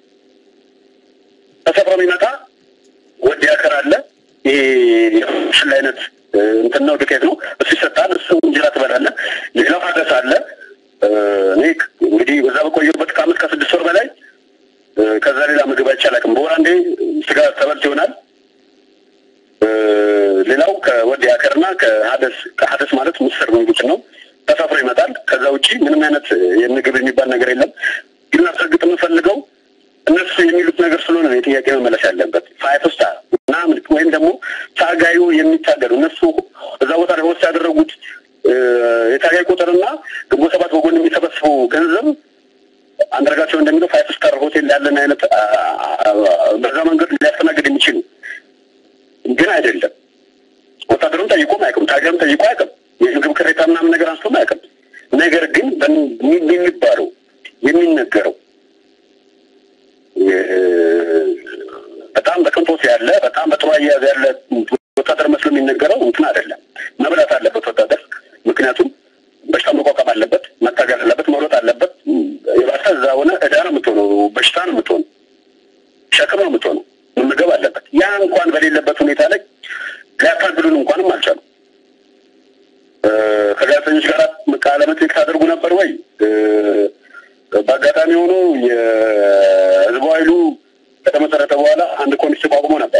ተሰፍሮ የሚመጣ ወዲ ያከር አለ። ይሄ የሽል አይነት እንትን ነው፣ ዱቄት ነው። እሱ ይሰጣል። እሱ እንጀራ ትበላለህ። ሌላው ሀገስ አለ። እኔ እንግዲህ በዛ በቆየሁበት ከአመት ከስድስት ወር በላይ ከዛ ሌላ ምግብ አይቻላቅም። በወር አንዴ ስጋ ተበልቶ ይሆናል። ሌላው ከወዲ ያከርና ከሀደስ ከሀደስ ማለት ምስር ምግብ ነው፣ ተሰፍሮ ይመጣል። ከዛ ውጪ ምንም አይነት የምግብ የሚባል ነገር የለም። ግን አስረግጥ የምፈልገው እነሱ የሚሉት ነገር ስለሆነ ነው የጥያቄ መመለስ ያለበት። ፋይፍ ስታር ምናምን ወይም ደግሞ ታጋዩ የሚታገሉ እነሱ እዛ ቦታ ላይ ወስድ ያደረጉት የታጋይ ቁጥርና ግንቦት ሰባት በጎን የሚሰበስበው ገንዘብ አንዳርጋቸው እንደሚለው ፋይፍ ስታር ሆቴል ያለን አይነት በዛ መንገድ ሊያስተናግድ የሚችል ግን አይደለም። ወታደሩን ጠይቆም አያውቅም፣ ታጋዩም ጠይቆ አያውቅም፣ የምግብ ቅሬታ ምናምን ነገር አንስቶም አያውቅም። ነገር ግን የሚባለው የሚነገረው በጣም በቅንጦት ያለ በጣም በጥሩ አያያዝ ያለ ወታደር መስሎ የሚነገረው እንትን አይደለም። መብላት አለበት ወታደር፣ ምክንያቱም በሽታ መቋቋም አለበት፣ መታገል አለበት፣ መሮጥ አለበት። የባሰ እዛ ሆነ እዳ ነው የምትሆነው፣ በሽታ ነው የምትሆነው፣ ሸክም ነው የምትሆነው፣ መመገብ አለበት። ያ እንኳን በሌለበት ሁኔታ ላይ ሊያታግሉን እንኳንም አልቻሉም። ከጋዜጠኞች ጋር ቃለ መጠይቅ ታደርጉ ነበር ወይ? በአጋጣሚ ሆኖ የህዝቡ ኃይሉ ከተመሰረተ በኋላ አንድ ኮሚቴ ተቋቁሞ ነበር፣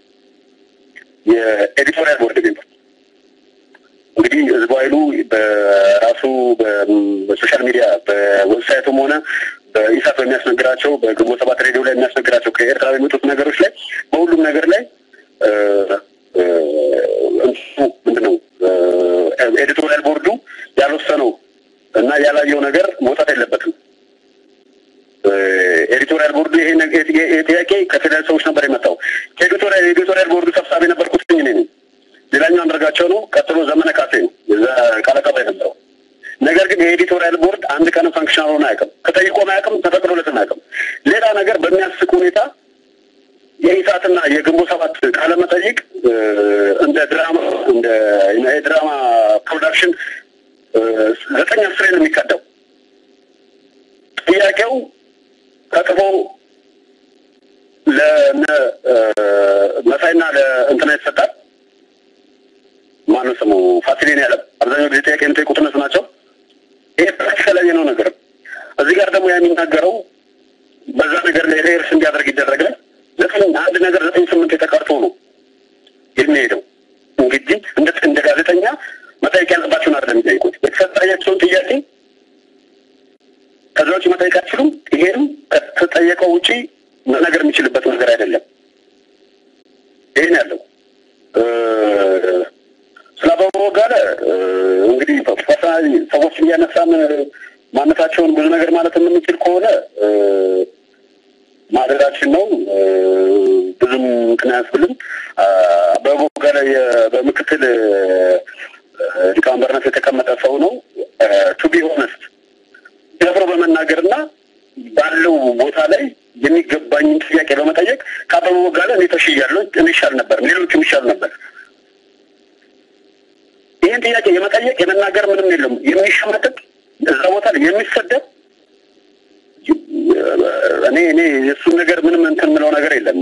የኤዲቶሪያል ቦርድ የሚባል። እንግዲህ ህዝቡ ኃይሉ በራሱ በሶሻል ሚዲያ በዌብሳይቱም ሆነ በኢሳት በሚያስነግራቸው በግንቦት ሰባት ሬዲዮ ላይ የሚያስነግራቸው ከኤርትራ የሚመጡት ነገሮች ላይ በሁሉም ነገር ላይ ምንድነው ኤዲቶሪያል ቦርዱ ያልወሰነው እና ያላየው ነገር መውጣት የለበትም። ኤዲቶሪያል ቦርዱ ይሄ ጥያቄ ከተለያዩ ሰዎች ነበር የመጣው። ኤዲቶሪያል ኤዲቶሪያል ቦርዱ ሰብሳቢ ነበርኩት እኔ ነኝ። ሌላኛው አንዳርጋቸው ነው። ቀጥሎ ዘመነ ካሴ ነው የዛ ቃል አቀባይ ነበረው። ነገር ግን የኤዲቶሪያል ቦርድ አንድ ቀን ፋንክሽናል ሆነ አያውቅም፣ ተጠይቆም አያውቅም፣ ተፈቅዶለትም አያውቅም። ሌላ ነገር በሚያስቅ ሁኔታ የኢሳትና የግንቦት ሰባት ቃለ መጠይቅ እንደ ድራማ እንደ የድራማ ፕሮዳክሽን ዘጠኝ አስሬ ነው የሚቀዳው። ጥያቄው ተጥፎ ለ ለነ መሳይና ለእንትና ይሰጣል ማነው ስሙ ፋሲሌን ያለ አብዛኛው ጊዜ ጥያቄ የሚጠይቁት እነሱ ናቸው። ይሄ ፕራክቲካል ነው ነገር። እዚህ ጋር ደግሞ የሚናገረው በዛ ነገር ላይ ሬርስ እንዲያደርግ ይደረጋል። ዘጠኝ አንድ ነገር ዘጠኝ ስምንት የተቀርቶ ነው የሚሄደው። እንግዲህ እንደ እንደ ጋዜጠኛ መጠየቅ ያለባቸውን አይደለም የሚጠይቁት። የተሰጣቸውን ጥያቄ ከዛ ውጭ መጠየቅ አይችሉም። ይሄም ከተጠየቀው ውጪ መናገር የሚችልበት ነገር አይደለም። ይሄን ያለው ስላበው ጋር እንግዲህ ፐርሰናሊ ሰዎች እያነሳን ማነታቸውን ብዙ ነገር ማለት የምንችል ከሆነ ማድረጋችን ነው። ብዙም ምክንያት ብልም አበበው ጋር በምክትል ሊቀመንበርነት የተቀመጠ ሰው ነው። ቱ ቢ ሆነስት ደፍሮ በመናገርና ባለው ቦታ ላይ የሚገባኝን ጥያቄ በመጠየቅ ከአበበው ጋር እኔ ተሽያለሁ፣ እኔ ይሻል ነበር፣ ሌሎችም ይሻል ነበር። ይህን ጥያቄ የመጠየቅ የመናገር ምንም የለም። የሚሸመጥጥ እዛ ቦታ ላይ የሚሰደብ እኔ እኔ የእሱን ነገር ምንም እንትን ምለው ነገር የለም።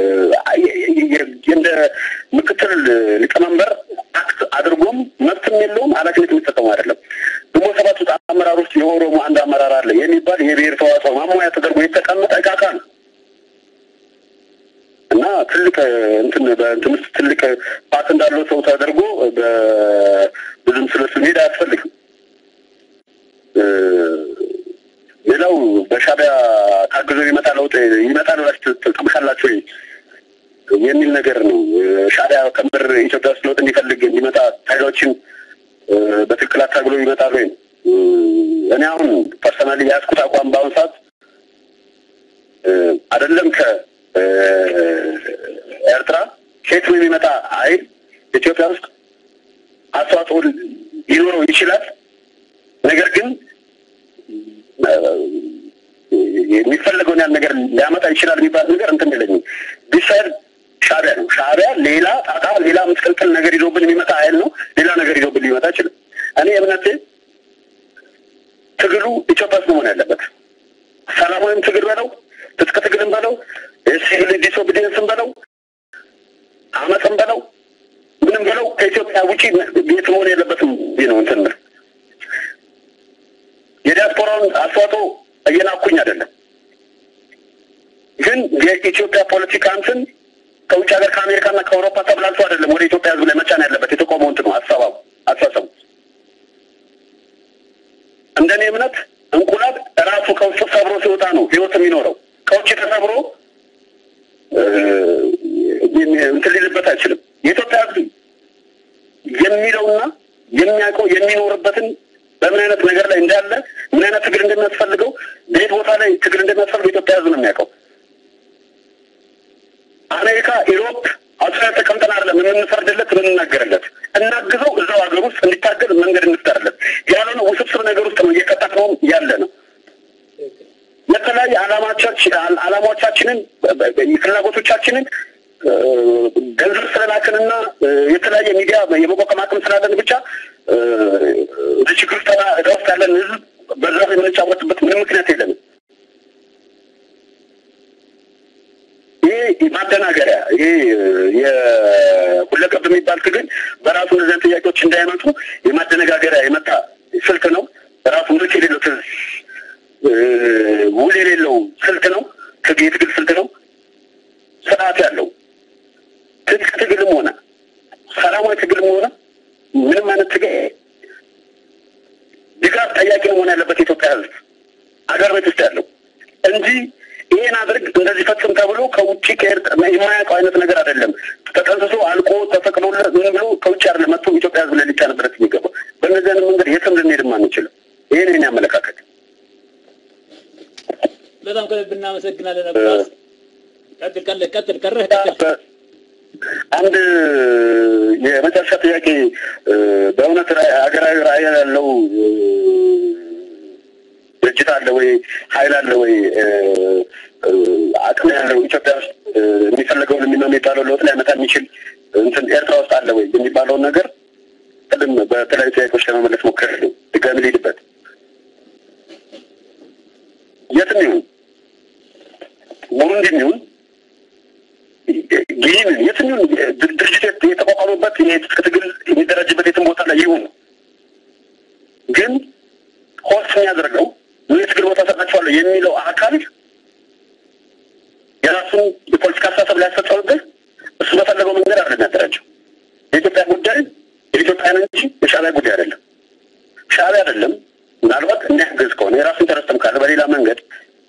እንደ ምክትል ሊቀመንበር አክት አድርጎም መብትም የለውም ኃላፊነት የሚሰጠው አይደለም። ደግሞ ሰባት ውስጥ አመራር ውስጥ የኦሮሞ አንድ አመራር አለ የሚባል የብሔር ተዋጽኦ ማሟያ ተደርጎ የተቀመጠ ዕቃ ነው እና ትልቅ እንትን በእንትን ውስጥ ትልቅ ፓት እንዳለው ሰው ተደርጎ በብዙም ስለሱ ሄዳ አያስፈልግም። ሌላው በሻዕቢያ ታግዞ ይመጣ ለውጥ ይመጣል ብላችሁ ትጠብቃላችሁ የሚል ነገር ነው። ሻዕቢያ ከምር ኢትዮጵያ ውስጥ ለውጥ እንዲፈልግ እንዲመጣ ታጋዮችን በትክክል አታግሎ ይመጣል ወይ? እኔ አሁን ፐርሰናሊ ያስኩት አቋም በአሁኑ ሰዓት አይደለም ከ ኤርትራ ከየት የሚመጣ ኃይል ኢትዮጵያ ውስጥ አስተዋጽኦ ሊኖረው ይችላል። ነገር ግን የሚፈልገውን ያን ነገር ሊያመጣ ይችላል የሚባል ነገር እንትን የለኝም። ቢሳይድ ሻዕቢያ ነው። ሻዕቢያ ሌላ ጣጣ ሌላ ምስቅልቅል ነገር ይዞብን የሚመጣ ኃይል ነው። ሌላ ነገር ይዞብን ሊመጣ አይችልም። እኔ እምነቴ ትግሉ ኢትዮጵያ ውስጥ መሆን ያለበት ሰላማዊም ትግል በለው ትጥቅ ትግልም በለው ሲቪል ዲስኦቢዲየንስም በለው አመፅም በለው ምንም በለው ከኢትዮጵያ ውጪ ቤት መሆን የለበትም ነው እንትን ነው። የዲያስፖራውን አስተዋጽኦ እየናኩኝ አይደለም፣ ግን የኢትዮጵያ ፖለቲካ እንትን ከውጭ ሀገር ከአሜሪካና ከአውሮፓ ተብላልቶ አይደለም ወደ ኢትዮጵያ ሕዝብ ላይ መጫን ያለበት የተቆመው እንትን ነው አሳባቡ አሳሰቡ። እንደኔ እምነት እንቁላል ራሱ ከውስጥ ሰብሮ ሲወጣ ነው ህይወት የሚኖረው። ከውጭ ተሰብሮ እንትን ሊልበት አይችልም። የኢትዮጵያ ሕዝብ የሚለውና የሚያውቀው የሚኖርበትን በምን አይነት ነገር ላይ እንዳለ ምን አይነት ትግል እንደሚያስፈልገው በየት ቦታ ላይ ትግል እንደሚያስፈልገው ኢትዮጵያ ሕዝብ ነው የሚያውቀው። አሜሪካ፣ ኢሮፕ፣ አውስትራሊያ ተቀምጠን አይደለም የምንፈርድለት የምንናገርለት፣ እናግዘው እዛው ሀገር ውስጥ እንዲታገል መንገድ እንፍጠርለት። ያልሆነ ውስብስብ ነገር ውስጥ ነው እየቀጠቅነው ያለ ነው። የተለያየ ዓላማዎቻችንን ፍላጎቶቻችንን ገንዘብ ስለላክንና የተለያየ ሚዲያ የመቋቋም አቅም ስላለን ብቻ ችግር እዳ ውስጥ ያለን ህዝብ በዛ የምንጫወትበት ምንም ምክንያት የለንም። ይሄ ማደናገሪያ ይሄ የሁለገብ የሚባል ትግል በራሱ እነዚያን ጥያቄዎች እንዳይመጡ የማደነጋገሪያ የመጣ ስልት ነው። ራሱ ምርት የሌለው ውል የሌለው ስልት ነው። የትግል ስልት ነው። ስርዓት ያለው ትጥቅ ትግልም ሆነ ሰላማዊ ትግልም ሆነ ምንም አይነት ትግል ድጋፍ ጠያቂ መሆን ያለበት የኢትዮጵያ ህዝብ አገር ቤት ውስጥ ያለው እንጂ ይሄን አድርግ እንደዚህ ፈጽም ተብሎ ከውጪ ከኤርትራ የማያውቀው አይነት ነገር አይደለም። ተጠንስሶ አልቆ ተፈቅዶለት ምን ብሎ ከውጭ አይደለም መጥቶ ኢትዮጵያ ህዝብ ላይ ሊጫንበት የሚገባው። በእነዚህ አይነት መንገድ የትም ልንሄድም አንችልም። ይሄን እኔ አመለካከት። በጣም ከልብ እናመሰግናለን። አባስ ቀጥል ቀጥል ቀጥል ቀረህ ቀጥል። አንድ የመጨረሻ ጥያቄ በእውነት ሀገራዊ ራዕይ ያለው ድርጅት አለ ወይ ኃይል አለ ወይ አቅም ያለው ኢትዮጵያ ውስጥ የሚፈልገውን የሚመጣው ለውጥ ሊያመጣ የሚችል እንትን ኤርትራ ውስጥ አለ ወይ የሚባለውን ነገር ቅድም በተለያዩ ጥያቄዎች ለመመለስ ሞክሬያለሁ። ድጋሚ ልሂድበት። የትም ይሁን ቡሩንዲም ይሁን ሆስት ያደርገው ለትግል ቦታ ተሰጣቸዋል የሚለው አካል የራሱን የፖለቲካ አስተሳሰብ ላይ ያስፈጸመበት እሱ በፈለገው መንገድ አይደለም ያደረጀው። የኢትዮጵያ ጉዳይ የኢትዮጵያ እንጂ የሻዕቢያ ጉዳይ አይደለም። ሻዕቢያ አይደለም ምናልባት እንዲያገዝ ከሆነ የራሱን ኢንተረስትም ካለ በሌላ መንገድ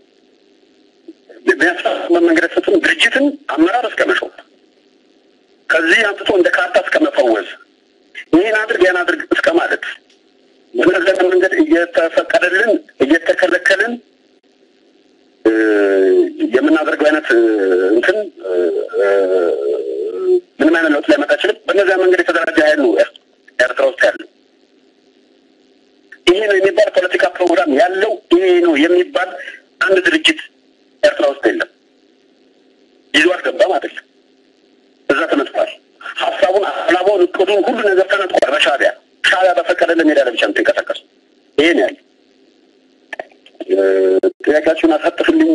በሚያስፈጽመው መንገድ ተሰጥቶ ድርጅትን አመራር እስከመሾም ከዚህ አንስቶ እንደ ካርታ እስከመፈወዝ ይህን አድርግ ያን አድርግ እስከ ማለት በነገር መንገድ እየተፈቀደልን እየተከለከልን የምናደርገው አይነት እንትን ምንም አይነት ለውጥ ሊያመጣ አይችልም። በእነዚያ መንገድ የተደራጀ ኃይል ነው ኤርትራ ውስጥ ያለው። ይሄ ነው የሚባል ፖለቲካ ፕሮግራም ያለው ይሄ ነው የሚባል አንድ ድርጅት ኤርትራ ውስጥ የለም። ይዞ አልገባም አይደለም። እዛ ተነጥቋል። ሀሳቡን አላማውን እቅዱን ሁሉ ነገር ተነጥቋል በሻዕቢያ ሻዕቢያ በፈቀደልን ሜዳ ላይ ብቻ የምትንቀሳቀስ ይሄ ነው ያለው። ጥያቄያችሁን አሳጥፍልኝ።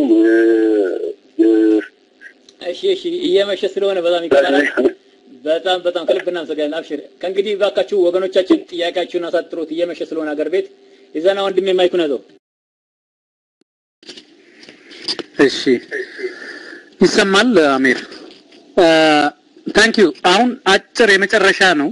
እሺ እሺ እየመሸ ስለሆነ በጣም ይቀራል። በጣም በጣም ከልብ እናመሰግናለን። አብሽር ከእንግዲህ ባካችሁ ወገኖቻችን ጥያቄያችሁን አሳጥሩት። እየመሸ ስለሆነ ሀገር ቤት የዛና ወንድሜ ማይኩን ያዘው። እሺ ይሰማል አሚር? ታንክ ዩ። አሁን አጭር የመጨረሻ ነው።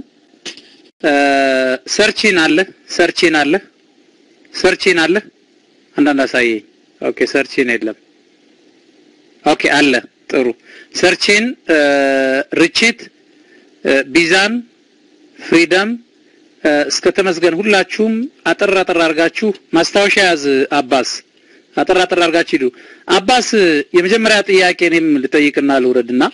ሰርቺን አለ ሰርቺን አለ ሰርቺን አለ አንዳንድ አሳየኝ። ኦኬ ሰርቺን የለም። ኦኬ አለ ጥሩ። ሰርቺን ርችት ቢዛን ፍሪደም እስከ ተመስገን ሁላችሁም አጠር አጠር አርጋችሁ ማስታወሻ ያዝ። አባስ አጠር አጠር አርጋችሁ ሂዱ። አባስ የመጀመሪያ ጥያቄ እኔም ልጠይቅና ልውረድና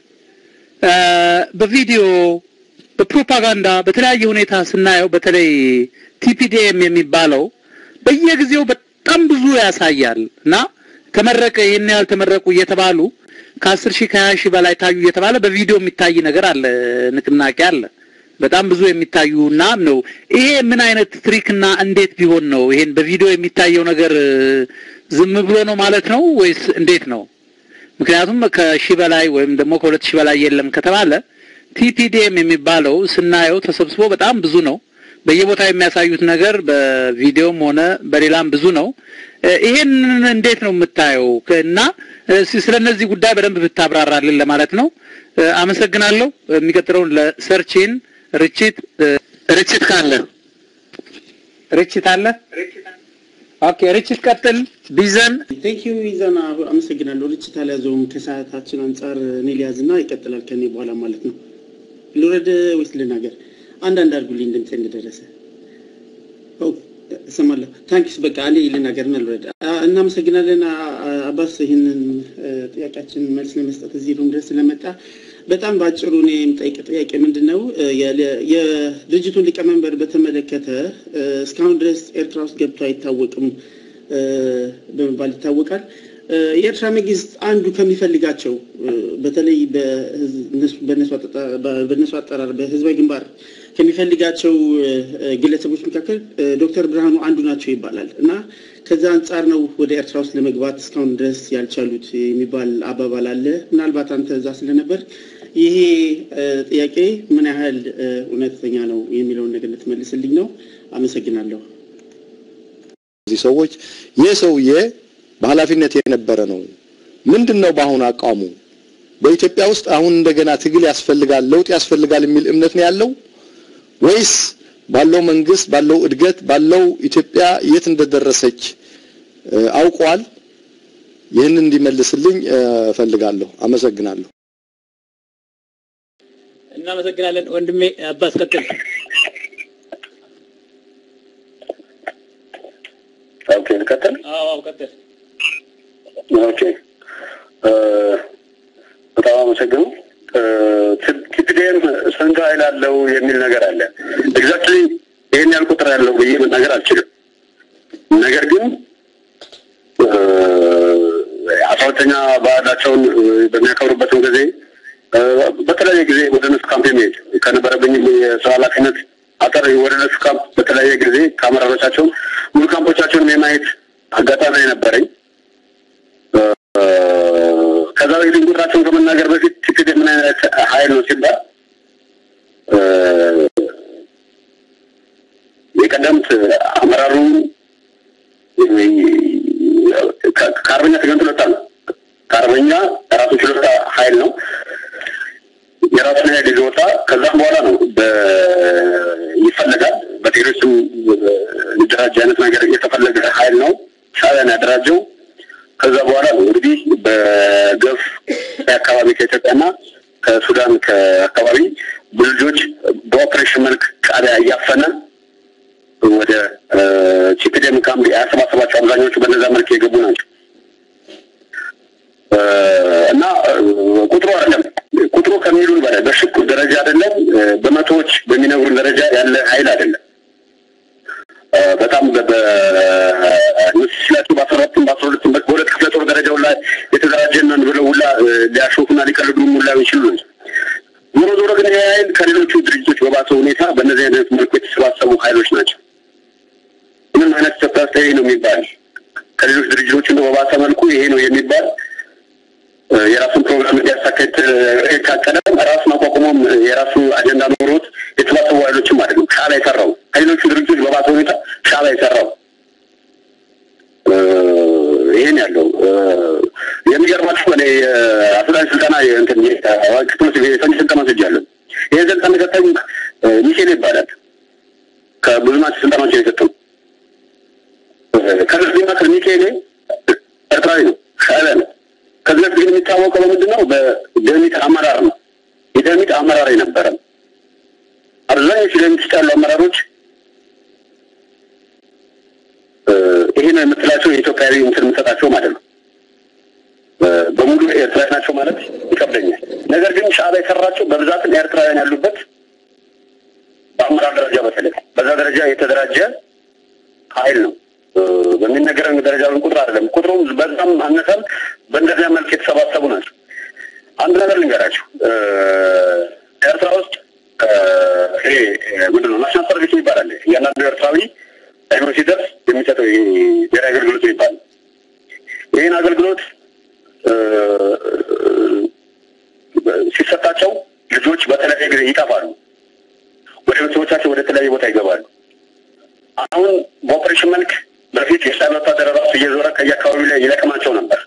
በቪዲዮ በፕሮፓጋንዳ በተለያየ ሁኔታ ስናየው በተለይ ቲፒዲኤም የሚባለው በየጊዜው በጣም ብዙ ያሳያል እና ተመረቀ ይሄን ያህል ተመረቁ እየተባሉ ከአስር ሺህ ከሀያ ሺህ በላይ ታዩ እየተባለ በቪዲዮ የሚታይ ነገር አለ፣ ንቅናቄ አለ በጣም ብዙ የሚታዩና ነው። ይሄ ምን አይነት ትሪክና እንዴት ቢሆን ነው ይሄን በቪዲዮ የሚታየው ነገር ዝም ብሎ ነው ማለት ነው ወይስ እንዴት ነው? ምክንያቱም ከሺህ በላይ ወይም ደግሞ ከሁለት ሺህ በላይ የለም ከተባለ ቲፒዲኤም የሚባለው ስናየው ተሰብስቦ በጣም ብዙ ነው። በየቦታው የሚያሳዩት ነገር በቪዲዮም ሆነ በሌላም ብዙ ነው። ይሄን እንዴት ነው የምታየው? እና ስለነዚህ ጉዳይ በደንብ ብታብራራልን ለማለት ነው። አመሰግናለሁ። የሚቀጥለው ለሰርቺን ርችት ርችት ካለ ርችት አለ። ኦኬ ርችት ቀጥል። ቢዘን ቴንክ ዩ ቢዘን አመሰግናለሁ። ርችት አልያዘውም ከሰዓታችን አንፃር እኔ ሊያዝና ይቀጥላል ከኔ በኋላ ማለት ነው። ልውረድ ወይስ ልናገር? አንዳንድ አድርጉልኝ እንደምት እንደደረሰ ኦ ሰማለሁ። ታንክስ በቃ እኔ ልናገርና ልውረድ። እናመሰግናለን አባስ ይሄንን ጥያቄያችን መልስ ለመስጠት እዚህ ሩም ድረስ ስለመጣ በጣም ባጭሩ ነው የምጠይቅ ጥያቄ ምንድነው የድርጅቱን ሊቀመንበር በተመለከተ እስካሁን ድረስ ኤርትራ ውስጥ ገብቶ አይታወቅም በመባል ይታወቃል። የኤርትራ መንግስት አንዱ ከሚፈልጋቸው በተለይ በነሱ በነሱ አጠራር በህዝባዊ ግንባር ከሚፈልጋቸው ግለሰቦች መካከል ዶክተር ብርሃኑ አንዱ ናቸው ይባላል እና ከዛ አንፃር ነው ወደ ኤርትራ ውስጥ ለመግባት እስካሁን ድረስ ያልቻሉት የሚባል አባባል አለ። ምናልባት አንተ እዛ ስለነበር ይሄ ጥያቄ ምን ያህል እውነተኛ ነው የሚለውን ነገር ልትመልስልኝ ነው። አመሰግናለሁ። እዚህ ሰዎች የሰውዬ በኃላፊነት የነበረ ነው። ምንድነው በአሁን አቋሙ? በኢትዮጵያ ውስጥ አሁን እንደገና ትግል ያስፈልጋል ለውጥ ያስፈልጋል የሚል እምነት ነው ያለው ወይስ ባለው መንግስት ባለው እድገት ባለው ኢትዮጵያ የት እንደደረሰች አውቋል? ይህን እንዲመልስልኝ ፈልጋለሁ። አመሰግናለሁ። እናመሰግናለን ወንድሜ አባስ ቀጥል። ኦኬ ቀጥል። አዎ ቀጥል። ኦኬ በጣም አመሰግናለሁ። ቲፒዲኤም ስንት ኃይል አለው የሚል ነገር አለ። ኤግዛክትሊ ይሄን ያህል ቁጥር ያለው ብዬ መናገር አልችልም። ነገር ግን አስራተኛ በዓላቸውን በሚያከብሩበትም ጊዜ በተለያየ ጊዜ ወደ ነሱ ካምፕ የሚሄድ ከነበረብኝ የስራ ኃላፊነት አጠር ወደ ነሱ ካምፕ በተለያየ ጊዜ ከአመራሮቻቸው ሙሉ ካምፖቻቸውን የማየት አጋጣሚ ነበረኝ። ከዛ በፊት ቁጥራቸውን ከመናገር በፊት ቲፒዲኤም ምን አይነት ኃይል ነው ሲባል የቀደምት አመራሩ ከአርበኛ ተገንጥሎታ ነው። ከአርበኛ ራሱ ችሎታ ኃይል ነው የራሱን ኃይል ይዞታ ከዛም በኋላ ነው ይፈልጋል በቴሮሪስም ሊደራጅ አይነት ነገር የተፈለገ ኃይል ነው ሻዕቢያን ያደራጀው። ከዛ በኋላ ነው እንግዲህ በገፍ አካባቢ ከኢትዮጵያና ከሱዳን ከአካባቢ ብዙዎች በኦፕሬሽን መልክ ሻዕቢያ እያፈነ ወደ ቺፒዴም ካምፕ ያሰባሰባቸው አብዛኞቹ በነዛ መልክ የገቡ ናቸው እና ቁጥሩ አይደለም ቁጥሩ ከሚሉን በላይ በሽኩር ደረጃ አይደለም በመቶዎች በሚነግሩን ደረጃ ያለ ኃይል አይደለም። በጣም በምስላቱ በአስራአራት በአስራሁለት በሁለት ክፍለ ጦር ደረጃው ላይ የተደራጀነን ብለው ሁላ ሊያሾፉና ሊቀልዱ ሁላ ይችላሉ። ዞሮ ዞሮ ግን ኃይል ከሌሎቹ ድርጅቶች በባሰ ሁኔታ በእነዚህ አይነት መልኩ የተሰባሰቡ ኃይሎች ናቸው። ምን አይነት ተፈስተይ ነው የሚባል ከሌሎች ድርጅቶች ነው በባሰ መልኩ ይሄ ነው የሚባል የራሱን ፕሮግራም እንዲያሳካት የታቀደ ራሱን አቋቁሞም የራሱ አጀንዳ ኖሮት የተባሰቡ ኃይሎችም አይደሉም። ሻዕቢያ የሰራው ከሌሎቹ ድርጅቶች በባሰ ሁኔታ ሻዕቢያ የሰራው ይሄን ያለው የሚገርማችሁ እኔ አስራን ስልጠና እንትን የዋክቶስ የፈንጅ ስልጠና ሰጃለሁ። ይሄ ስልጠና ከተኝ ሚሼል ይባላል ከብዙማች ስልጠናዎች የሰጠው ከዚህ ማከር ሚሼል ኤርትራዊ ነው ሻዕቢያ ነው። ከዚህ ግን የሚታወቀው ምንድነው በደሚት አመራር ነው። የደሚት አመራር የነበረ አብዛኞቹ ደሚት ያሉ አመራሮች ይሄ ነው የምትላቸው የኢትዮጵያዊ እንትን የምትሰጣቸው ማለት ነው በሙሉ ኤርትራ ናቸው ማለት ይከብደኛል። ነገር ግን ሻዕቢያ የሰራቸው በብዛት ኤርትራውያን ያሉበት በአመራር ደረጃ በተለይ በዛ ደረጃ የተደራጀ ኃይል ነው። በሚነገረን ደረጃ ቁጥር አይደለም ቁጥሩም በዛም አነሳም በእንደዚያ መልክ የተሰባሰቡ ናቸው። አንድ ነገር ልንገራችሁ ኤርትራ ውስጥ ይሄ ምንድን ነው ናሽናል ሰርቪስ ይባላል። እያንዳንዱ ኤርትራዊ አይምሮ ሲደርስ የሚሰጠው ይሄ ብሔራዊ አገልግሎት ይባላል። ይህን አገልግሎት ሲሰጣቸው ልጆች በተለያየ ጊዜ ይጠፋሉ፣ ወደ ቤተሰቦቻቸው ወደ ተለያየ ቦታ ይገባሉ። አሁን በኦፕሬሽን መልክ በፊት የሻዕቢያ ወታደር ራሱ እየዞረ ከየአካባቢው ላይ ይለቅማቸው ነበር።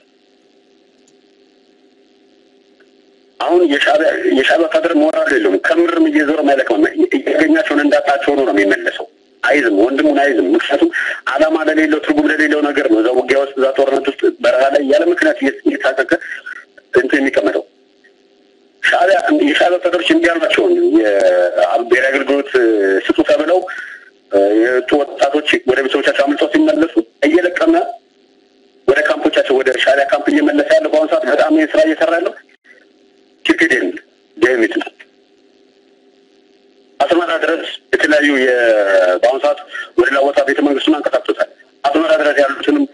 አሁን የሻዕቢያ የሻዕቢያ ወታደር ሞራል የለውም። ከምርም እየዞረ ማይለቅም ያገኛቸውን እንዳጣቸው ነው የሚመለሰው። አይዝም ወንድሙን አይዝም። ምክንያቱም ዓላማ ለሌለው ትርጉም ለሌለው ነገር ነው እዛ ውጊያ ውስጥ እዛ ጦርነት ውስጥ በረሃ ላይ ያለ ምክንያት እየታከከ እንትን የሚቀመጠው። ሻዕቢያ የሻዕቢያ ወታደሮች እንዲያሏቸውን የብሔራዊ አገልግሎት ስጡ ተብለው የወጡ ወጣቶች ወደ ቤተሰቦቻቸው አምልጠው ሲመለሱ እየለቀመ ወደ ካምፖቻቸው ወደ ሻዕቢያ ካምፕ እየመለሰ ያለው በአሁኑ ሰዓት በጣም ስራ እየሰራ ያለው ቲፒዴም ደሚት ነው። አስመራ ድረስ የተለያዩ በአሁኑ ሰዓት ወደ ሌላ ቦታ ቤተ መንግስቱን አንቀሳቅሶታል። አስመራ ድረስ ያሉትንም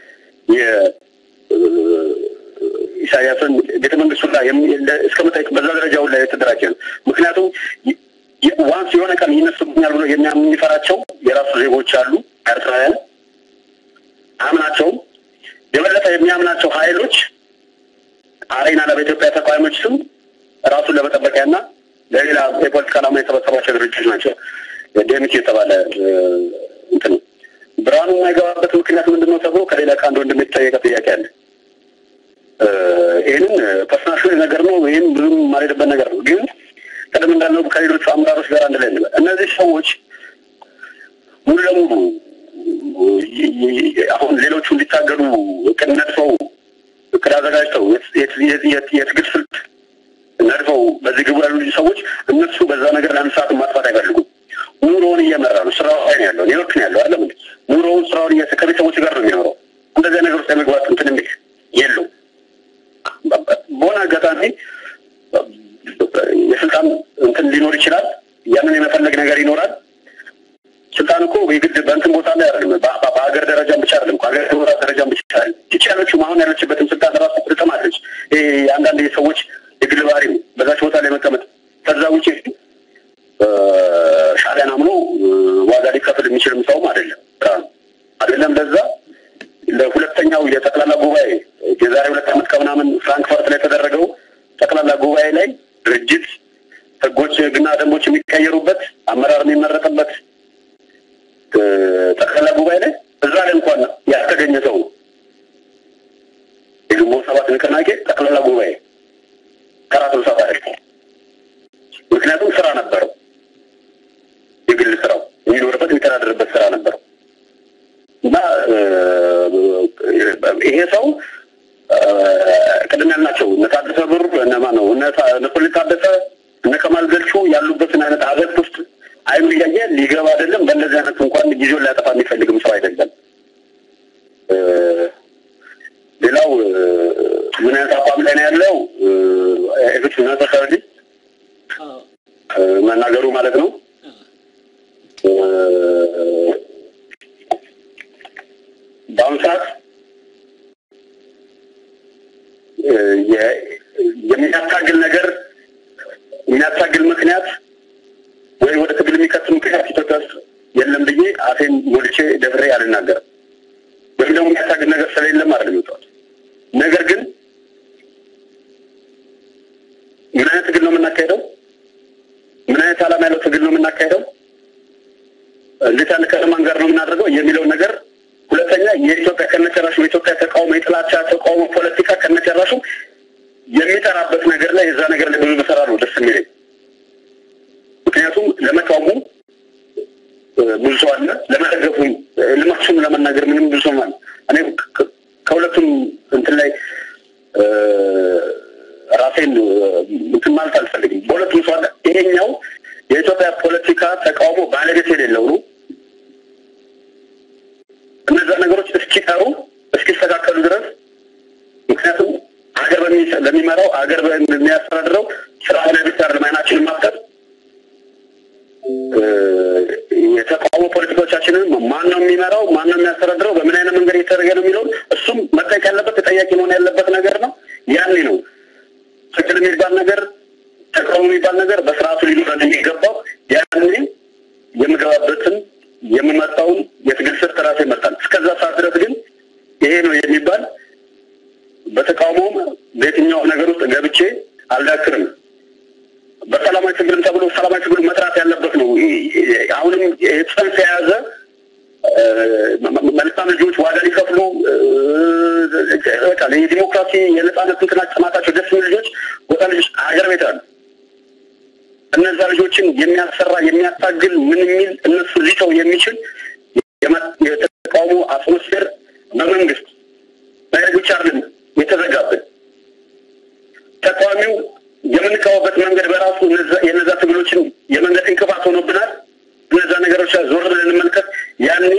የኢሳያስን ቤተ መንግስቱን ላይ እስከ መጠየቅ በዛ ደረጃው ላይ የተደራጀ ነው። ምክንያቱም ዋንስ የሆነ ቀን ይነሱብኛል ብሎ የሚፈራቸው የራሱ ዜጎች አሉ ኤርትራውያን አምናቸውም የበለጠ የሚያምናቸው ኃይሎች አሬና ለኢትዮጵያ ተቃዋሚዎች ስም ራሱን ለመጠበቂያና ለሌላ የፖለቲካ ዓላማ የተሰበሰባቸው ድርጅቶች ናቸው። ደሚት የተባለ እንትን ብርሃኑ የማይገባበት ምክንያት ምንድነው ተብሎ ከሌላ ከአንድ ወንድም የተጠየቀ ጥያቄ አለ። ይህንን ፐርሰናል ነገር ነው። ይህን ብዙም ማለትበት ነገር ነው። ግን ቀደም እንዳልነው ከሌሎቹ አመራሮች ጋር አንድ ላይ እንበል እነዚህ ሰዎች ሙሉ ለሙሉ አሁን ሌሎቹ እንዲታገሉ እቅድ ነድፈው እቅድ አዘጋጅተው የትግል ስልት ነድፈው በዚህ ግቡ ያሉ ሰዎች እነሱ በዛ ነገር ለአንድ ሰዓት ማጥፋት አይፈልጉም። ኑሮውን እየመራ ነው። ስራው ላይ ነው ያለው። ኒውዮርክ ነው ያለው አይደል? ኑሮውን ስራውን ከቤተሰቦች ጋር ነው የሚኖረው። እንደዚህ ነገር ውስጥ የመግባት እንትን የሚል የለው። በሆነ አጋጣሚ የስልጣን እንትን ሊኖር ይችላል። ያንን የመፈለግ ነገር ይኖራል። ስልጣን እኮ የግድ በእንትን ቦታ ላይ አይደለም፣ በሀገር ደረጃም ብቻ አይደለም፣ ከሀገር ደረጃም ብቻ አይደለም። ይቻለችው አሁን ያለችበትን ስልጣን ራሱ ትጥማለች። ይሄ አንዳንድ ሰዎች የግል ባህሪ ነው በዛች ቦታ ላይ መቀመጥ። ከዛ ውጪ ሻዕቢያን አምኖ ዋጋ ሊከፍል የሚችልም ሰውም አይደለም አይደለም። ለዛ ለሁለተኛው የጠቅላላ ጉባኤ የዛሬ ሁለት ዓመት ከምናምን ፍራንክፈርት ላይ የተደረገው ጠቅላላ ጉባኤ ላይ ድርጅት ህጎች ህግና ደንቦች የሚቀየሩበት አመራር የሚመረጥበት ጠቅላላ ጉባኤ ላይ እዛ ላይ እንኳን ያልተገኘ ንቅናቄ ጠቅላላ ጉባኤ ከራሱ ሰባሪ ምክንያቱም ስራ ነበረው የግል ስራው የሚኖርበት የሚተዳደርበት ስራ ነበረው እና ይሄ ሰው ቅድም ያልናቸው እነ ታደሰ ብሩ እነ ማን ነው እነ ፖለቲካ ታደሰ እነ ከማል ገልቹ ያሉበትን አይነት አገር ውስጥ አይኑ ያየ ሊገባ አይደለም በእነዚህ አይነት እንኳን ጊዜውን ሊያጠፋ የሚፈልግም ሰው አይደለም። ሌላው ምን አይነት አቋም ላይ ነው ያለው እዚህ ነው ተሰራዲ መናገሩ ማለት ነው። በአሁኑ ሰዓት የሚያታግል ነገር የሚያታግል ምክንያት ወይ ወደ ትግል የሚከተል ምክንያት ኢትዮጵያ ውስጥ የለም ብዬ አፌን ሞልቼ ደፍሬ አልናገርም። ወይም ደግሞ የሚያታግል ነገር ስለሌለም አይደለም ይወጣል። ነገር ግን ምን አይነት ትግል ነው የምናካሄደው? ምን አይነት ዓላማ ያለው ትግል ነው የምናካሄደው? እንዴት ያለ ከማን ጋር ነው የምናደርገው የሚለው ነገር ሁለተኛ የኢትዮጵያ ከነጨራሹ የኢትዮጵያ ተቃውሞ የጥላቻ ተቃውሞ ፖለቲካ ከነጨራሹ የሚጠራበት ነገር ላይ እዛ ነገር ላይ ብዙ መሰራ ነው ደስ የሚለኝ። ምክንያቱም ለመቃወሙ ብዙ ሰው አለ፣ ለመደገፉ ልማቱን ለመናገር ምንም ብዙ ሰው አለ። እኔ ከሁለቱም እንትን ላይ ራሴን እንትን ማለት አልፈልግም። በሁለቱም ሰው አለ። ይሄኛው የኢትዮጵያ ፖለቲካ ተቃውሞ ባለቤት የሌለው ነው። እነዛ ነገሮች እስኪቀሩ እስኪስተካከሉ ድረስ ምክንያቱም ሀገር በሚመራው ሀገር በሚያስተዳድረው ስርዓት ላይ ብቻ ለማይናችን ማፍጠር የተቃውሞ ፖለቲካዎቻችንን ማን ነው የሚመራው ማን ነው የሚያስተዳድረው በምን አይነት መንገድ እየተደረገ ነው የሚለው እሱም መጠየቅ ያለበት ተጠያቂ መሆን ያለበት ነገር ነው። ያኔ ነው ትግል የሚባል ነገር ተቃውሞ የሚባል ነገር በስርዓቱ ሊኖረን የሚገባው። ያኔ የምገባበትን የምመጣውን የትግል ስር ተራሴ መጣል እስከዛ ሰዓት ድረስ ግን ይሄ ነው የሚባል በተቃውሞም በየትኛው ነገር ውስጥ ገብቼ አልዳክርም። በሰላማዊ ትግልም ተብሎ ሰላማዊ ትግል መጥራት ያለበት ነው። አሁንም ጽንፍ የያዘ መልካም ልጆች ዋጋ ሊከፍሉ በቃ የዲሞክራሲ የነጻነት እንትናቸው ጥማታቸው ደስ የሚሉ ልጆች ወጣ ልጆች ሀገር ቤት አሉ። እነዛ ልጆችን የሚያሰራ የሚያታግል ምን የሚል እነሱ ሊተው የሚችል የተቃውሞ አትሞስፌር በመንግስት በህጎች አይደለም የተዘጋበት። ተቃዋሚው የምንቃወምበት መንገድ በራሱ የነዛ ትግሎችን የመንገድ እንቅፋት ሆኖብናል። እነዛ ነገሮች ዞር ብለን እንመልከት። ያኔ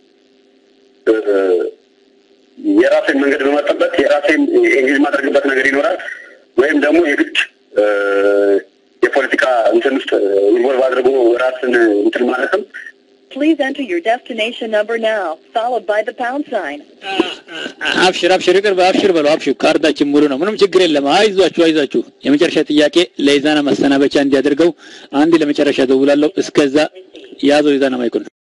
የራሴን መንገድ በመጠበቅ የራሴን እንግዲህ ማድረግበት ነገር ይኖራል። ወይም ደግሞ የግድ የፖለቲካ እንትን ውስጥ ኢንቮልቭ አድርጎ ራስን እንትን ማለትም Please enter your destination number now, followed by the pound sign. አብሽር አብሽር ይቅርብ አብሽር በለው አብሽር ካርዳችን ሙሉ ነው ምንም ችግር የለም። አይዟችሁ አይዟችሁ። የመጨረሻ ጥያቄ ለኢዛና መሰናበቻ እንዲያደርገው አንድ ለመጨረሻ ደውላለሁ። እስከዛ ያዘው ኢዛና ማይኩን